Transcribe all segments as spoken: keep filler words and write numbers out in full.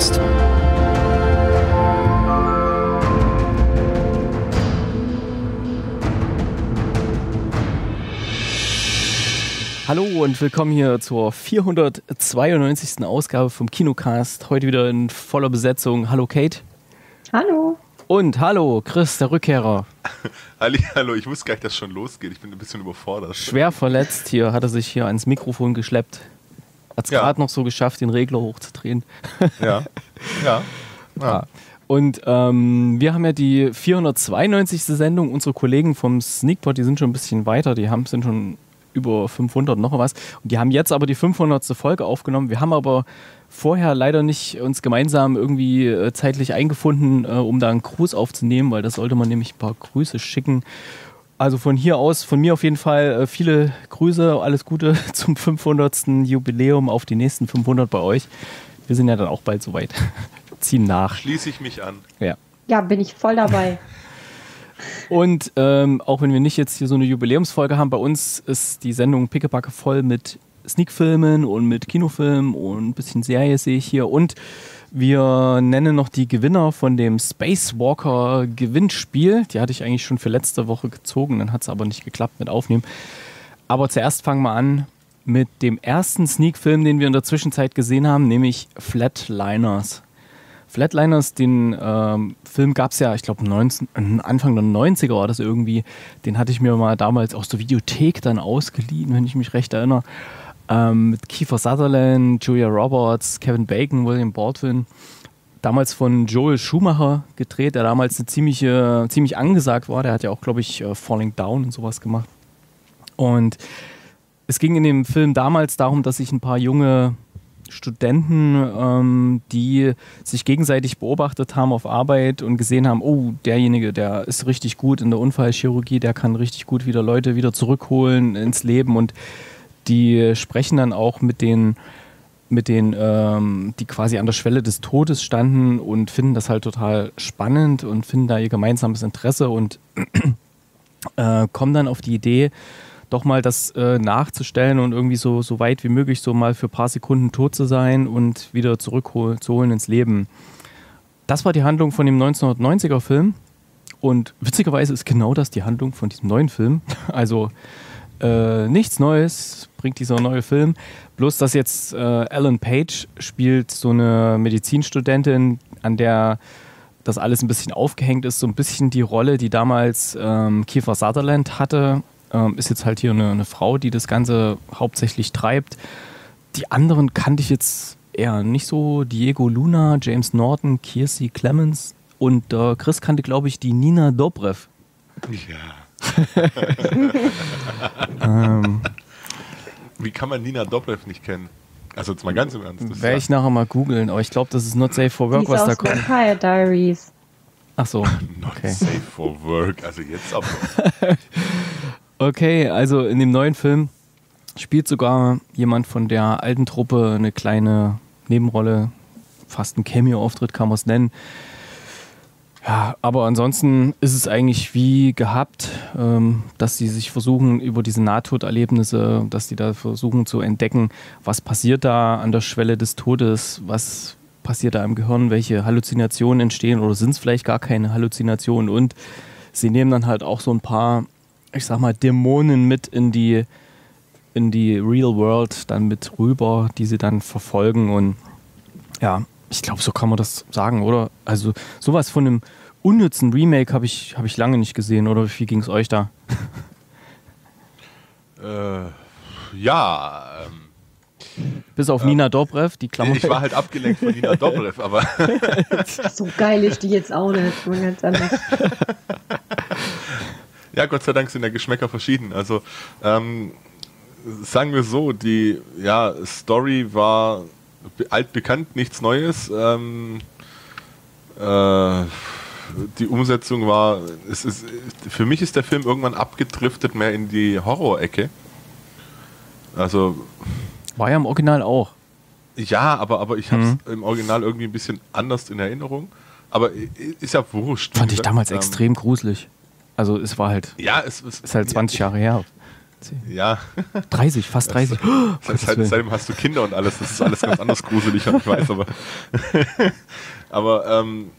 Kinocast. Hallo und willkommen hier zur vierhundertzweiundneunzigsten Ausgabe vom Kinocast. Heute wieder in voller Besetzung. Hallo Kate. Hallo. Und hallo Chris, der Rückkehrer. Halli, hallo, ich wusste gar nicht, dass es schon losgeht. Ich bin ein bisschen überfordert. Schwer verletzt hier, hat er sich hier ans Mikrofon geschleppt. Hat es ja gerade noch so geschafft, den Regler hochzudrehen. Ja, ja. ja. ja. Und ähm, wir haben ja die vierhundertzweiundneunzigste Sendung. Unsere Kollegen vom Sneakpot, die sind schon ein bisschen weiter. Die haben, sind schon über fünfhundert noch was. Und die haben jetzt aber die fünfhundertste Folge aufgenommen. Wir haben aber vorher leider nicht uns gemeinsam irgendwie äh, zeitlich eingefunden, äh, um da einen Gruß aufzunehmen, weil das sollte man nämlich ein paar Grüße schicken. Also von hier aus, von mir auf jeden Fall äh, viele Grüße, alles Gute zum fünfhundertsten Jubiläum, auf die nächsten fünfhundert bei euch. Wir sind ja dann auch bald soweit. Ziehen nach. Schließe ich mich an. Ja, ja, bin ich voll dabei. Und ähm, auch wenn wir nicht jetzt hier so eine Jubiläumsfolge haben, bei uns ist die Sendung pickepacke voll mit Sneakfilmen und mit Kinofilmen und ein bisschen Serie sehe ich hier. Und wir nennen noch die Gewinner von dem Spacewalker Gewinnspiel. Die hatte ich eigentlich schon für letzte Woche gezogen, dann hat es aber nicht geklappt mit Aufnehmen. Aber zuerst fangen wir an mit dem ersten Sneakfilm, den wir in der Zwischenzeit gesehen haben, nämlich Flatliners. Flatliners, den ähm, Film gab es ja, ich glaube Anfang der neunziger war das irgendwie. Den hatte ich mir mal damals aus der Videothek dann ausgeliehen, wenn ich mich recht erinnere. Ähm, mit Kiefer Sutherland, Julia Roberts, Kevin Bacon, William Baldwin. Damals von Joel Schumacher gedreht, der damals eine ziemliche, ziemlich angesagt war. Der hat ja auch, glaube ich, uh, Falling Down und sowas gemacht. Und es ging in dem Film damals darum, dass sich ein paar junge Studenten, ähm, die sich gegenseitig beobachtet haben auf Arbeit und gesehen haben, oh, derjenige, der ist richtig gut in der Unfallchirurgie, der kann richtig gut wieder Leute wieder zurückholen ins Leben, und die sprechen dann auch mit den, mit den ähm, die quasi an der Schwelle des Todes standen und finden das halt total spannend und finden da ihr gemeinsames Interesse und äh, kommen dann auf die Idee, doch mal das äh, nachzustellen und irgendwie so, so weit wie möglich so mal für ein paar Sekunden tot zu sein und wieder zurückzuholen ins Leben. Das war die Handlung von dem neunzehnhundertneunziger Film, und witzigerweise ist genau das die Handlung von diesem neuen Film. Also äh, nichts Neues bringt dieser neue Film, bloß dass jetzt äh, Ellen Page spielt so eine Medizinstudentin, an der das alles ein bisschen aufgehängt ist, so ein bisschen die Rolle, die damals ähm, Kiefer Sutherland hatte. Ähm, ist jetzt halt hier eine, eine Frau, die das Ganze hauptsächlich treibt. Die anderen kannte ich jetzt eher nicht so. Diego Luna, James Norton, Kiersey Clemens, und äh, Chris kannte, glaube ich, die Nina Dobrev. Ja. ähm, Wie kann man Nina Dobrev nicht kennen? Also jetzt mal ganz im Ernst. Werde ich nachher mal googeln, aber ich glaube, das ist Not Safe for Work, Die was ist da aus kommt. Vampire Diaries. Ach so. Not Okay. safe for work. Also jetzt aber. Okay, also in dem neuen Film spielt sogar jemand von der alten Truppe eine kleine Nebenrolle, fast ein Cameo-Auftritt kann man es nennen. Ja, aber ansonsten ist es eigentlich wie gehabt, ähm, dass sie sich versuchen, über diese Nahtoderlebnisse, dass sie da versuchen zu entdecken, was passiert da an der Schwelle des Todes, was passiert da im Gehirn, welche Halluzinationen entstehen oder sind es vielleicht gar keine Halluzinationen, und sie nehmen dann halt auch so ein paar, ich sag mal, Dämonen mit in die, in die Real World dann mit rüber, die sie dann verfolgen, und ja, ich glaube, so kann man das sagen, oder? Also sowas von einem unnützen Remake habe ich, hab ich lange nicht gesehen, oder wie ging es euch da? äh, ja, ähm, Bis auf ähm, Nina Dobrev, die Klammer. ich war halt abgelenkt von Nina Dobrev, aber So geil ist die jetzt auch nicht. Mal ganz anders. ja, Gott sei Dank sind ja Geschmäcker verschieden. Also ähm, sagen wir so, die ja, Story war altbekannt, nichts Neues. Ähm, äh, die Umsetzung war, es ist, für mich ist der Film irgendwann abgedriftet mehr in die Horror-Ecke. Also war ja im Original auch. ja, aber, aber ich habe es Mhm. im Original irgendwie ein bisschen anders in Erinnerung. Aber ist ja wurscht. Fand ich damals ähm, extrem gruselig. Also es war halt, Ja, es, es ist halt zwanzig Jahre her. Ja. dreißig, fast dreißig. Oh, seit, seitdem hast du Kinder und alles, das ist alles ganz anders gruselig, ich weiß, aber aber ähm,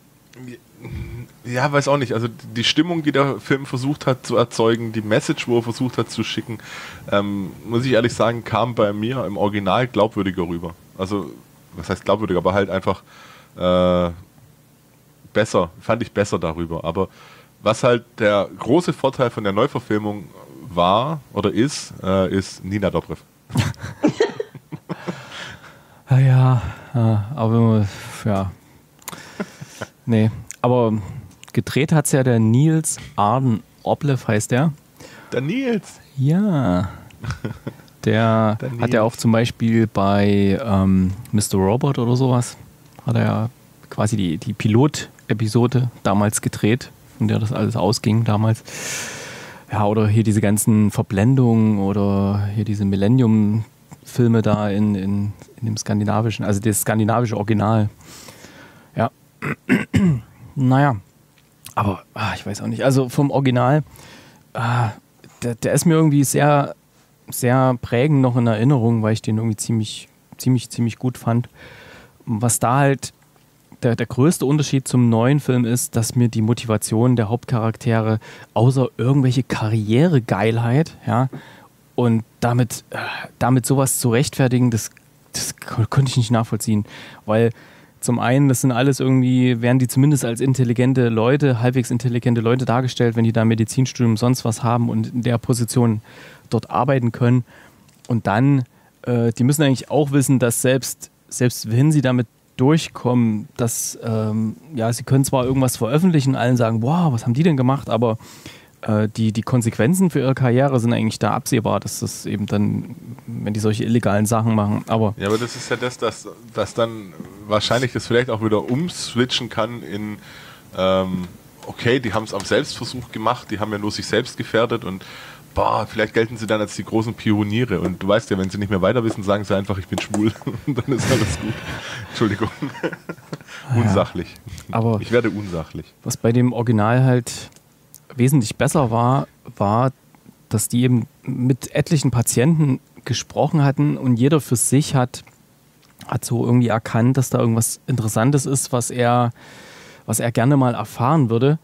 ja, weiß auch nicht, also die Stimmung, die der Film versucht hat zu erzeugen, die Message, wo er versucht hat zu schicken, ähm, muss ich ehrlich sagen, kam bei mir im Original glaubwürdiger rüber. Also, was heißt glaubwürdiger, aber halt einfach äh, besser, fand ich besser darüber. Aber was halt der große Vorteil von der Neuverfilmung war oder ist, äh, ist Nina Dobrev. ja, ja, aber ja. Nee, aber gedreht hat es ja der Niels Arden Oblev, heißt der. Der Nils? Ja. Der, der hat ja auch zum Beispiel bei ähm, Mister Robot oder sowas, hat er ja quasi die, die Pilot-Episode damals gedreht, von der das alles ausging damals. Ja, oder hier diese ganzen Verblendungen oder hier diese Millennium-Filme da in, in, in dem skandinavischen, also das skandinavische Original. Ja. Naja, aber ah, ich weiß auch nicht. Also vom Original, ah, der, der ist mir irgendwie sehr, sehr prägend noch in Erinnerung, weil ich den irgendwie ziemlich, ziemlich, ziemlich gut fand. Was da halt der, der größte Unterschied zum neuen Film ist, dass mir die Motivation der Hauptcharaktere außer irgendwelche Karrieregeilheit, ja, und damit, äh, damit sowas zu rechtfertigen, das, das konnte ich nicht nachvollziehen, weil zum einen, das sind alles irgendwie, werden die zumindest als intelligente Leute, halbwegs intelligente Leute dargestellt, wenn die da Medizinstudium sonst was haben und in der Position dort arbeiten können. Und dann, äh, die müssen eigentlich auch wissen, dass selbst, selbst wenn sie damit durchkommen, dass, ähm, ja, sie können zwar irgendwas veröffentlichen, allen sagen, wow, was haben die denn gemacht, aber äh, die, die Konsequenzen für ihre Karriere sind eigentlich da absehbar, dass das eben dann, wenn die solche illegalen Sachen machen, aber... Ja, aber das ist ja das, dass, dass dann wahrscheinlich das vielleicht auch wieder umswitchen kann in, ähm, okay, die haben es am Selbstversuch gemacht, die haben ja nur sich selbst gefährdet und boah, vielleicht gelten sie dann als die großen Pioniere und du weißt ja, wenn sie nicht mehr weiter wissen, sagen sie einfach, ich bin schwul und dann ist alles gut. Entschuldigung. Unsachlich. Ja, aber ich werde unsachlich. Was bei dem Original halt wesentlich besser war, war, dass die eben mit etlichen Patienten gesprochen hatten und jeder für sich hat, hat so irgendwie erkannt, dass da irgendwas Interessantes ist, was er, was er gerne mal erfahren würde.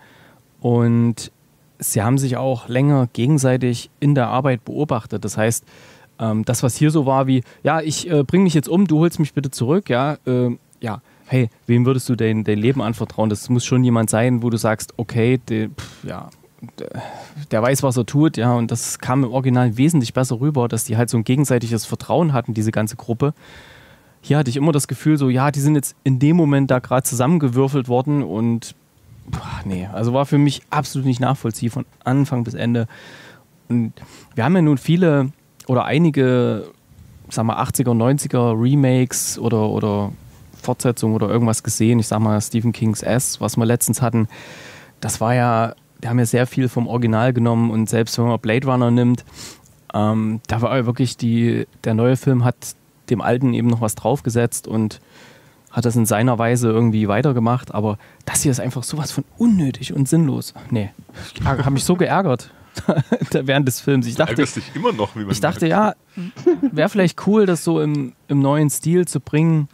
Und sie haben sich auch länger gegenseitig in der Arbeit beobachtet. Das heißt, ähm, das, was hier so war wie, ja, ich äh, bringe mich jetzt um, du holst mich bitte zurück, ja, äh, ja, hey, wem würdest du dein, dein Leben anvertrauen? Das muss schon jemand sein, wo du sagst, okay, der, pff, ja, der, der weiß, was er tut, ja, und das kam im Original wesentlich besser rüber, dass die halt so ein gegenseitiges Vertrauen hatten, diese ganze Gruppe. Hier hatte ich immer das Gefühl so, ja, die sind jetzt in dem Moment da gerade zusammengewürfelt worden und boah, nee, also war für mich absolut nicht nachvollziehbar von Anfang bis Ende. Und wir haben ja nun viele oder einige, sag mal, achtziger, neunziger Remakes oder, oder Fortsetzungen oder irgendwas gesehen. Ich sag mal, Stephen King's S, was wir letztens hatten, das war ja, die haben ja sehr viel vom Original genommen und selbst wenn man Blade Runner nimmt, ähm, da war ja wirklich die, der neue Film hat dem alten eben noch was draufgesetzt und hat das in seiner Weise irgendwie weitergemacht, aber das hier ist einfach sowas von unnötig und sinnlos. Nee, ich habe mich so geärgert während des Films. Ich dachte, du ärgerst dich immer noch, wie man ich dachte, ja, wäre vielleicht cool, das so im, im neuen Stil zu bringen.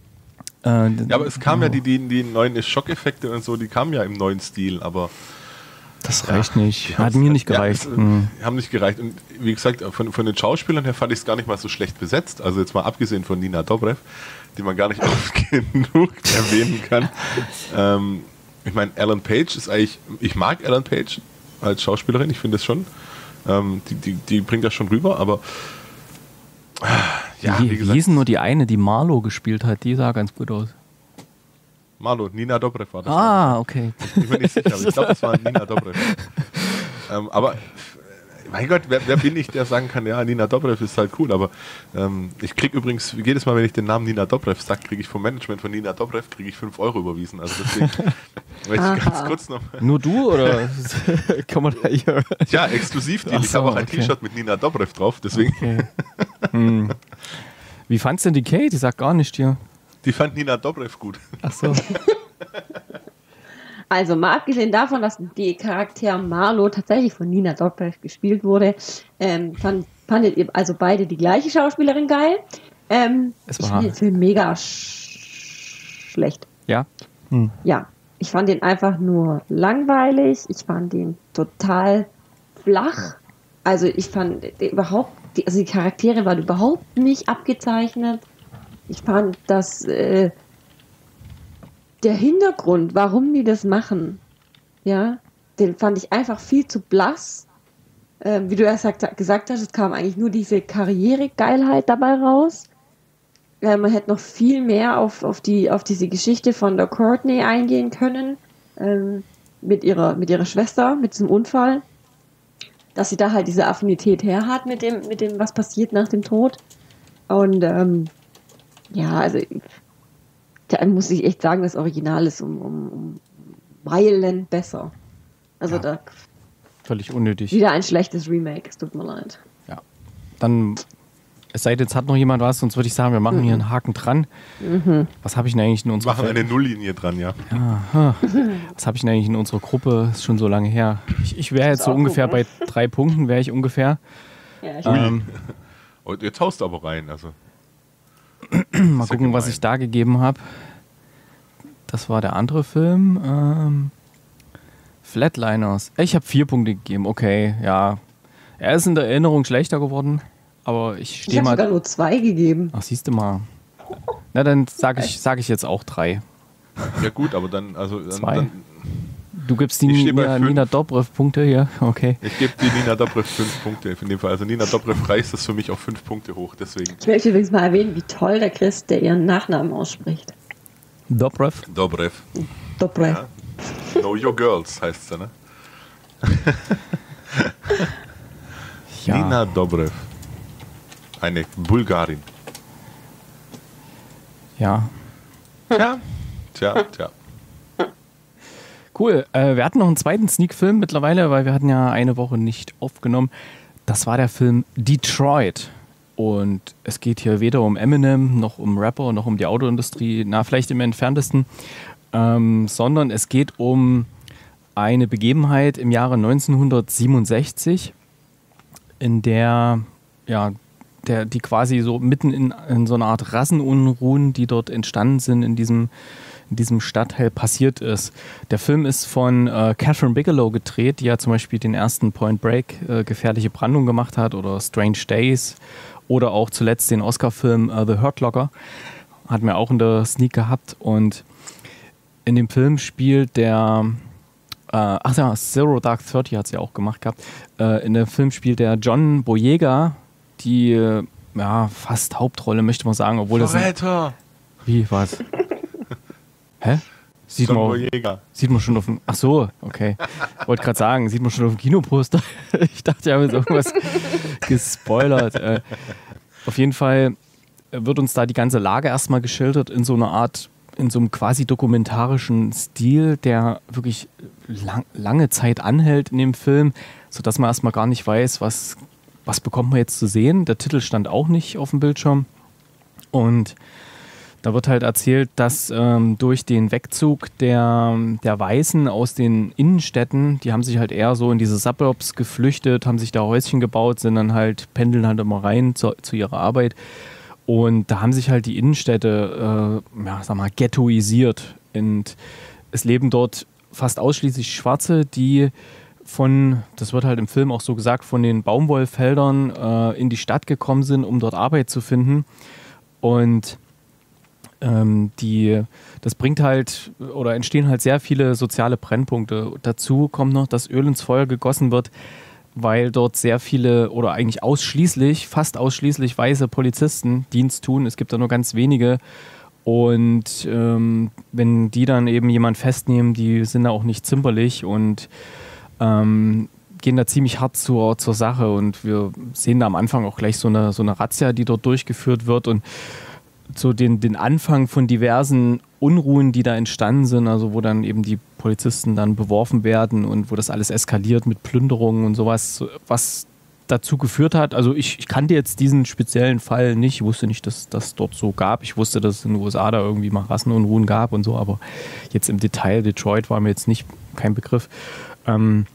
Äh, ja, aber es kamen ja die, die, die neuen Schockeffekte und so, die kamen ja im neuen Stil, aber das reicht ja nicht. Hat mir nicht gereicht. Ja, es, mhm. haben nicht gereicht. Und wie gesagt, von, von den Schauspielern her fand ich es gar nicht mal so schlecht besetzt. Also jetzt mal abgesehen von Nina Dobrev, die man gar nicht oft genug erwähnen kann. Ähm, ich meine, Ellen Page ist eigentlich, ich mag Ellen Page als Schauspielerin, ich finde es schon. Ähm, die, die, die bringt das schon rüber, aber ja, wie, wie gesagt. Wie hieß nur die eine, die Marlo gespielt hat, die sah ganz gut aus. Marlo, Nina Dobrev war das. Ah, okay. Ich bin mir nicht sicher, aber ich glaube, das war Nina Dobrev. ähm, aber, mein Gott, wer, wer bin ich, der sagen kann, ja, Nina Dobrev ist halt cool, aber ähm, ich kriege übrigens, jedes Mal, wenn ich den Namen Nina Dobrev sage, kriege ich vom Management von Nina Dobrev kriege ich fünf Euro überwiesen. Also deswegen möchte ich ganz kurz noch... Nur du, oder kann man da hier... Ja, exklusiv die. So, ich habe auch ein okay. T-Shirt mit Nina Dobrev drauf, deswegen... Okay. Hm. Wie fandst du denn die Kate? Die sagt gar nicht hier. Die fand Nina Dobrev gut. Ach so. Also mal abgesehen davon, dass die Charakter Marlow tatsächlich von Nina Dobrev gespielt wurde, ähm, fand, fandet ihr also beide die gleiche Schauspielerin geil. Ähm, Es ich war- fand den Film mega sch schlecht. Ja? Ja, ich fand den einfach nur langweilig. Ich fand den total flach. Also ich fand den überhaupt, die, also die Charaktere waren überhaupt nicht abgezeichnet. Ich fand, dass äh, der Hintergrund, warum die das machen, ja, den fand ich einfach viel zu blass. Ähm, wie du ja sagt, gesagt hast, es kam eigentlich nur diese Karrieregeilheit dabei raus. Äh, man hätte noch viel mehr auf, auf, die, auf diese Geschichte von der Courtney eingehen können, ähm, mit, ihrer, mit ihrer Schwester, mit diesem Unfall. Dass sie da halt diese Affinität her hat mit dem, mit dem, was passiert nach dem Tod. Und ähm, ja, also da muss ich echt sagen, das Original ist um, um, um Meilen besser. Also Ja. da Völlig unnötig. wieder ein schlechtes Remake, es tut mir leid. Ja. Dann, es sei denn, jetzt hat noch jemand was, sonst würde ich sagen, wir machen hier einen Haken dran. Was habe ich denn eigentlich in unserer Machen eine Nulllinie dran, ja. Was habe ich denn eigentlich in unserer Gruppe? Ist schon so lange her. Ich, ich wäre jetzt so auch ungefähr gucken. bei drei Punkten, wäre ich ungefähr. Ja, ich Ähm, Und jetzt haust du aber rein. Also. mal gucken, was ich da gegeben habe. Das war der andere Film. Ähm, Flatliners. Ich habe vier Punkte gegeben. Okay, ja. Er ist in der Erinnerung schlechter geworden, aber ich ich stehe habe sogar mal. nur zwei gegeben. Ach, siehst du mal. Na, dann sage ich, sag ich jetzt auch drei. Ja gut, aber dann, also dann, Zwei. dann Du gibst die Ich steh bei Nina, fünf. Nina Dobrev Punkte hier. Okay. ich gebe die Nina Dobrev fünf Punkte in dem Fall. Also Nina Dobrev reißt das für mich auf fünf Punkte hoch. Deswegen Ich möchte übrigens mal erwähnen, wie toll der Chris, der ihren Nachnamen ausspricht. Dobrev. Dobrev. Dobrev. Ja. Know Your Girls heißt sie, ne? Ja. Nina Dobrev. Eine Bulgarin. Ja. Tja, tja, tja. Cool. Äh, wir hatten noch einen zweiten Sneak-Film mittlerweile, weil wir hatten ja eine Woche nicht aufgenommen. Das war der Film Detroit. Und es geht hier weder um Eminem, noch um Rapper, noch um die Autoindustrie, na, vielleicht im entferntesten, ähm, sondern es geht um eine Begebenheit im Jahre neunzehnhundertsiebenundsechzig, in der, ja, der, die quasi so mitten in, in so einer Art Rassenunruhen, die dort entstanden sind, in diesem, in diesem Stadtteil passiert ist. Der Film ist von äh, Catherine Bigelow gedreht, die ja zum Beispiel den ersten Point Break, äh, Gefährliche Brandung gemacht hat, oder Strange Days, oder auch zuletzt den Oscar-Film äh, The Hurt Locker. Hatten wir auch in der Sneak gehabt. Und in dem Film spielt der, äh, ach ja, Zero Dark Thirty hat sie ja auch gemacht gehabt. Äh, in dem Film spielt der John Boyega die, äh, ja, fast Hauptrolle, möchte man sagen, obwohl das. Verräter! Wie, was? Hä? Sieht John man, Boyega. sieht man schon auf dem. Ach so, okay. Wollte gerade sagen, sieht man schon auf dem Kinoposter. Ich dachte, ich habe jetzt irgendwas gespoilert. Äh, auf jeden Fall wird uns da die ganze Lage erstmal geschildert in so einer Art, in so einem quasi dokumentarischen Stil, der wirklich lang, lange Zeit anhält in dem Film, sodass man erstmal gar nicht weiß, was, was bekommt man jetzt zu sehen. Der Titel stand auch nicht auf dem Bildschirm. Und da wird halt erzählt, dass ähm, durch den Wegzug der, der Weißen aus den Innenstädten, die haben sich halt eher so in diese Suburbs geflüchtet, haben sich da Häuschen gebaut, sind dann halt, pendeln halt immer rein zu, zu ihrer Arbeit. Und da haben sich halt die Innenstädte, äh, ja, sag mal, ghettoisiert. Und es leben dort fast ausschließlich Schwarze, die von, das wird halt im Film auch so gesagt, von den Baumwollfeldern äh, in die Stadt gekommen sind, um dort Arbeit zu finden. Und ähm, die, das bringt halt, oder entstehen halt sehr viele soziale Brennpunkte. Dazu kommt noch, dass Öl ins Feuer gegossen wird, weil dort sehr viele oder eigentlich ausschließlich, fast ausschließlich weiße Polizisten Dienst tun. Es gibt da nur ganz wenige. Und ähm, wenn die dann eben jemanden festnehmen, die sind da auch nicht zimperlich und ähm, gehen da ziemlich hart zur, zur Sache. Und wir sehen da am Anfang auch gleich so eine, so eine Razzia, die dort durchgeführt wird. Und so den, den Anfang von diversen Unruhen, die da entstanden sind, also wo dann eben die Polizisten dann beworfen werden und wo das alles eskaliert mit Plünderungen und sowas, was dazu geführt hat, also ich, ich kannte jetzt diesen speziellen Fall nicht, ich wusste nicht, dass das dort so gab. Ich wusste, dass es in den U S A da irgendwie mal Rassenunruhen gab und so, aber jetzt im Detail, Detroit war mir jetzt nicht kein Begriff. Ähm,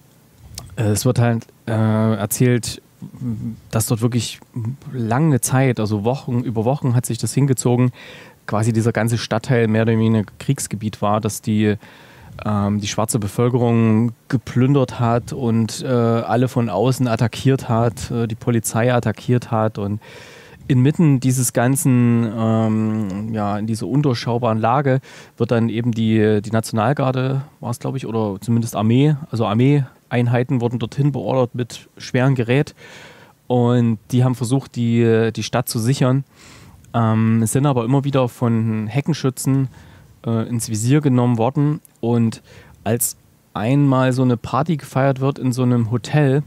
es wird halt äh, erzählt, dass dort wirklich lange Zeit, also Wochen, über Wochen hat sich das hingezogen, quasi dieser ganze Stadtteil mehr oder weniger Kriegsgebiet war, dass die die schwarze Bevölkerung geplündert hat und äh, alle von außen attackiert hat, äh, die Polizei attackiert hat und inmitten dieses ganzen, ähm, ja, in dieser undurchschaubaren Lage wird dann eben die, die Nationalgarde, war es glaube ich, oder zumindest Armee, also Armeeeinheiten wurden dorthin beordert mit schwerem Gerät und die haben versucht, die, die Stadt zu sichern, ähm, sind aber immer wieder von Heckenschützen ins Visier genommen worden und als einmal so eine Party gefeiert wird in so einem Hotel,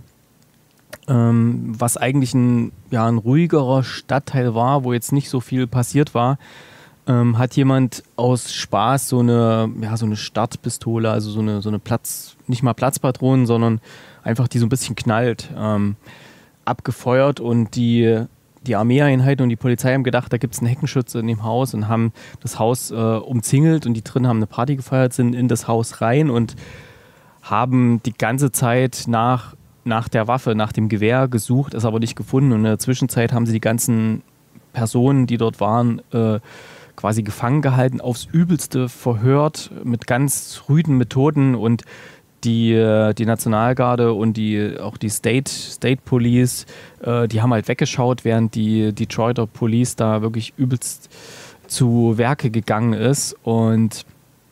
ähm, was eigentlich ein, ja, ein ruhigerer Stadtteil war, wo jetzt nicht so viel passiert war, ähm, hat jemand aus Spaß so eine, ja, so eine Startpistole, also so eine, so eine Platz, nicht mal Platzpatronen, sondern einfach die so ein bisschen knallt, ähm, abgefeuert und die Die Armeeeinheiten und die Polizei haben gedacht, da gibt es einen Heckenschütze in dem Haus und haben das Haus äh, umzingelt und die drin haben eine Party gefeiert, sind in das Haus rein und haben die ganze Zeit nach, nach der Waffe, nach dem Gewehr gesucht, es aber nicht gefunden. Und in der Zwischenzeit haben sie die ganzen Personen, die dort waren, äh, quasi gefangen gehalten, aufs Übelste verhört, mit ganz rüden Methoden und Die, die Nationalgarde und die, auch die State, State Police, äh, die haben halt weggeschaut, während die Detroiter Police da wirklich übelst zu Werke gegangen ist. Und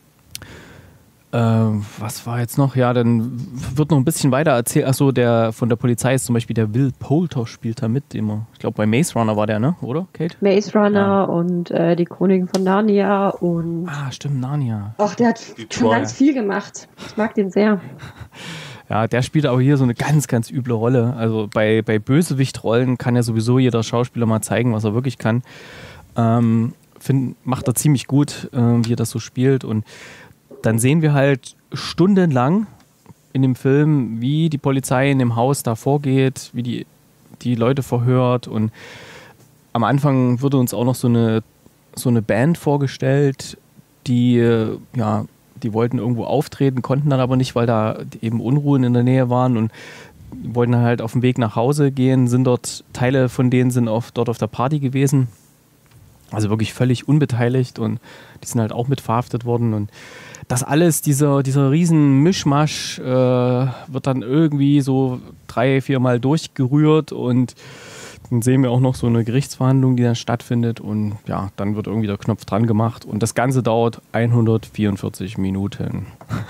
äh, was war jetzt noch? Ja, dann wird noch ein bisschen weiter erzählt. Achso, der von der Polizei ist zum Beispiel der Will Poulter, spielt da mit immer. Ich glaube, bei Maze Runner war der, ne? Oder, Kate? Maze Runner Ja. und äh, die Chroniken von Narnia und. Ah, stimmt, Narnia. Ach, der hat schon ganz viel gemacht. Ich mag den sehr. Ja, der spielt aber hier so eine ganz, ganz üble Rolle. Also bei, bei Bösewichtrollen kann ja sowieso jeder Schauspieler mal zeigen, was er wirklich kann. Ähm, find, macht er ziemlich gut, äh, wie er das so spielt. Und dann sehen wir halt stundenlang in dem Film, wie die Polizei in dem Haus da vorgeht, wie die, die Leute verhört. Und am Anfang wurde uns auch noch so eine, so eine Band vorgestellt, die, ja, die wollten irgendwo auftreten, konnten dann aber nicht, weil da eben Unruhen in der Nähe waren und wollten dann halt auf dem Weg nach Hause gehen, sind dort, Teile von denen sind auf, dort auf der Party gewesen. Also wirklich völlig unbeteiligt und die sind halt auch mit verhaftet worden und das alles, dieser, dieser riesen Mischmasch äh, wird dann irgendwie so drei, vier Mal durchgerührt und dann sehen wir auch noch so eine Gerichtsverhandlung, die dann stattfindet und ja, dann wird irgendwie der Knopf dran gemacht und das Ganze dauert hundertvierundvierzig Minuten.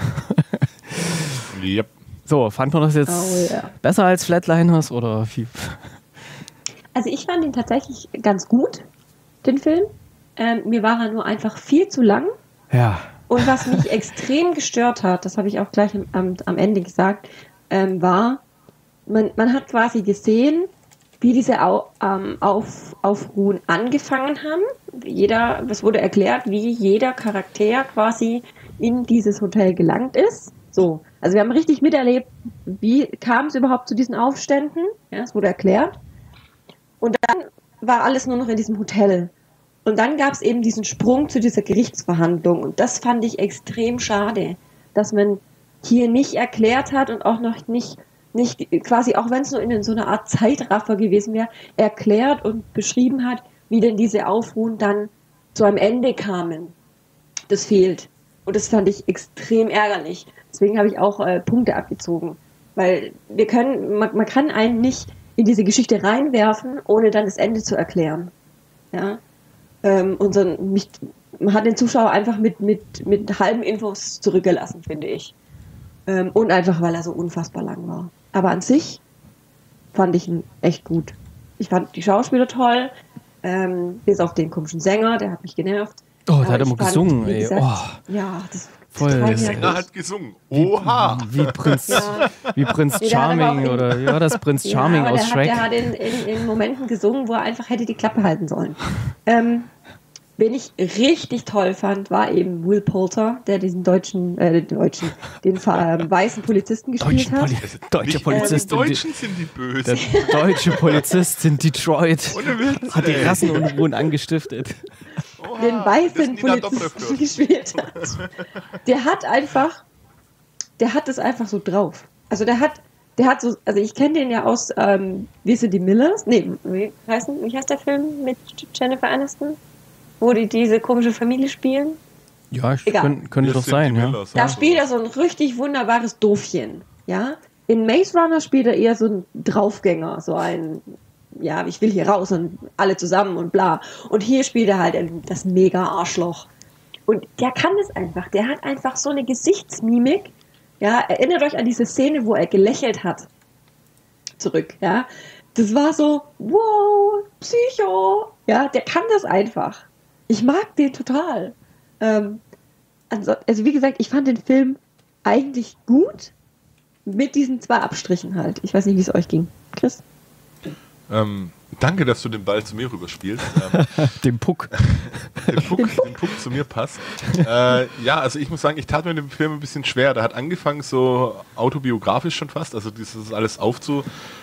Yep. So, fand man das jetzt Oh, ja. besser als Flatliners oder wie? Also ich fand ihn tatsächlich ganz gut, den Film. Ähm, mir war er nur einfach viel zu lang. Ja. Und was mich extrem gestört hat, das habe ich auch gleich am, am Ende gesagt, ähm, war, man, man hat quasi gesehen, wie diese Au, ähm, Auf, Aufruhen angefangen haben. Jeder, es wurde erklärt, wie jeder Charakter quasi in dieses Hotel gelangt ist. So, also wir haben richtig miterlebt, wie kam es überhaupt zu diesen Aufständen. Ja, es wurde erklärt. Und dann war alles nur noch in diesem Hotel. Und dann gab es eben diesen Sprung zu dieser Gerichtsverhandlung. Und das fand ich extrem schade, dass man hier nicht erklärt hat und auch noch nicht, nicht quasi, auch wenn es nur in so einer Art Zeitraffer gewesen wäre, erklärt und beschrieben hat, wie denn diese Aufruhen dann zu einem Ende kamen. Das fehlt. Und das fand ich extrem ärgerlich. Deswegen habe ich auch äh, Punkte abgezogen. Weil wir können, man, man kann einen nicht in diese Geschichte reinwerfen, ohne dann das Ende zu erklären. Ja. Ähm, und so, mich, man hat den Zuschauer einfach mit, mit, mit halben Infos zurückgelassen, finde ich. Ähm, und einfach, weil er so unfassbar lang war. Aber an sich fand ich ihn echt gut. Ich fand die Schauspieler toll, ähm, bis auf den komischen Sänger, der hat mich genervt. Oh, der hat immer gesungen, wie ey. gesagt, Oh. Ja, das Voll. total Der Sänger nervig. hat gesungen. Oha! Wie Prinz, Ja. wie Prinz Nee, der hat aber Charming auch in- oder ja, das Prinz Ja, Charming aber aus der Shrek. Hat, der hat in, in, in Momenten gesungen, wo er einfach hätte die Klappe halten sollen. Ähm, Wen ich richtig toll fand, war eben Will Poulter, der diesen deutschen, äh, den deutschen, den äh, weißen Polizisten gespielt Deutsche, hat. Poli deutsche Polizist. Die Deutschen sind die Bösen. Der deutsche Polizist in Detroit Ohne Witz, hat die ey. Rassenunruhen angestiftet. Oha, Den weißen das Nina Polizisten Dobrev gespielt hat. Der hat einfach, der hat es einfach so drauf. Also der hat, der hat so, also ich kenne den ja aus, ähm, wir sind die Millers, nee, wie heißt, wie heißt der Film mit Jennifer Aniston? Wo die diese komische Familie spielen? Ja, Egal. könnte, könnte Wir doch sind sein, die ja. Millers, Da ja. spielt er so ein richtig wunderbares Doofchen, ja. In Maze Runner spielt er eher so ein Draufgänger, so ein, ja, ich will hier raus und alle zusammen und bla. Und hier spielt er halt das mega Arschloch. Und der kann das einfach, der hat einfach so eine Gesichtsmimik, ja. Erinnert euch an diese Szene, wo er gelächelt hat. Zurück, ja. Das war so, wow, Psycho, ja, der kann das einfach. Ich mag den total. Ähm, also, also wie gesagt, ich fand den Film eigentlich gut, mit diesen zwei Abstrichen halt. Ich weiß nicht, wie es euch ging. Chris? Ähm, danke, dass du den Ball zu mir rüberspielst. Ähm, Dem Puck. den, Puck, den Puck zu mir passt. Äh, ja, also ich muss sagen, ich tat mir den Film ein bisschen schwer. Der hat angefangen so autobiografisch schon fast, also dieses alles aufzubauen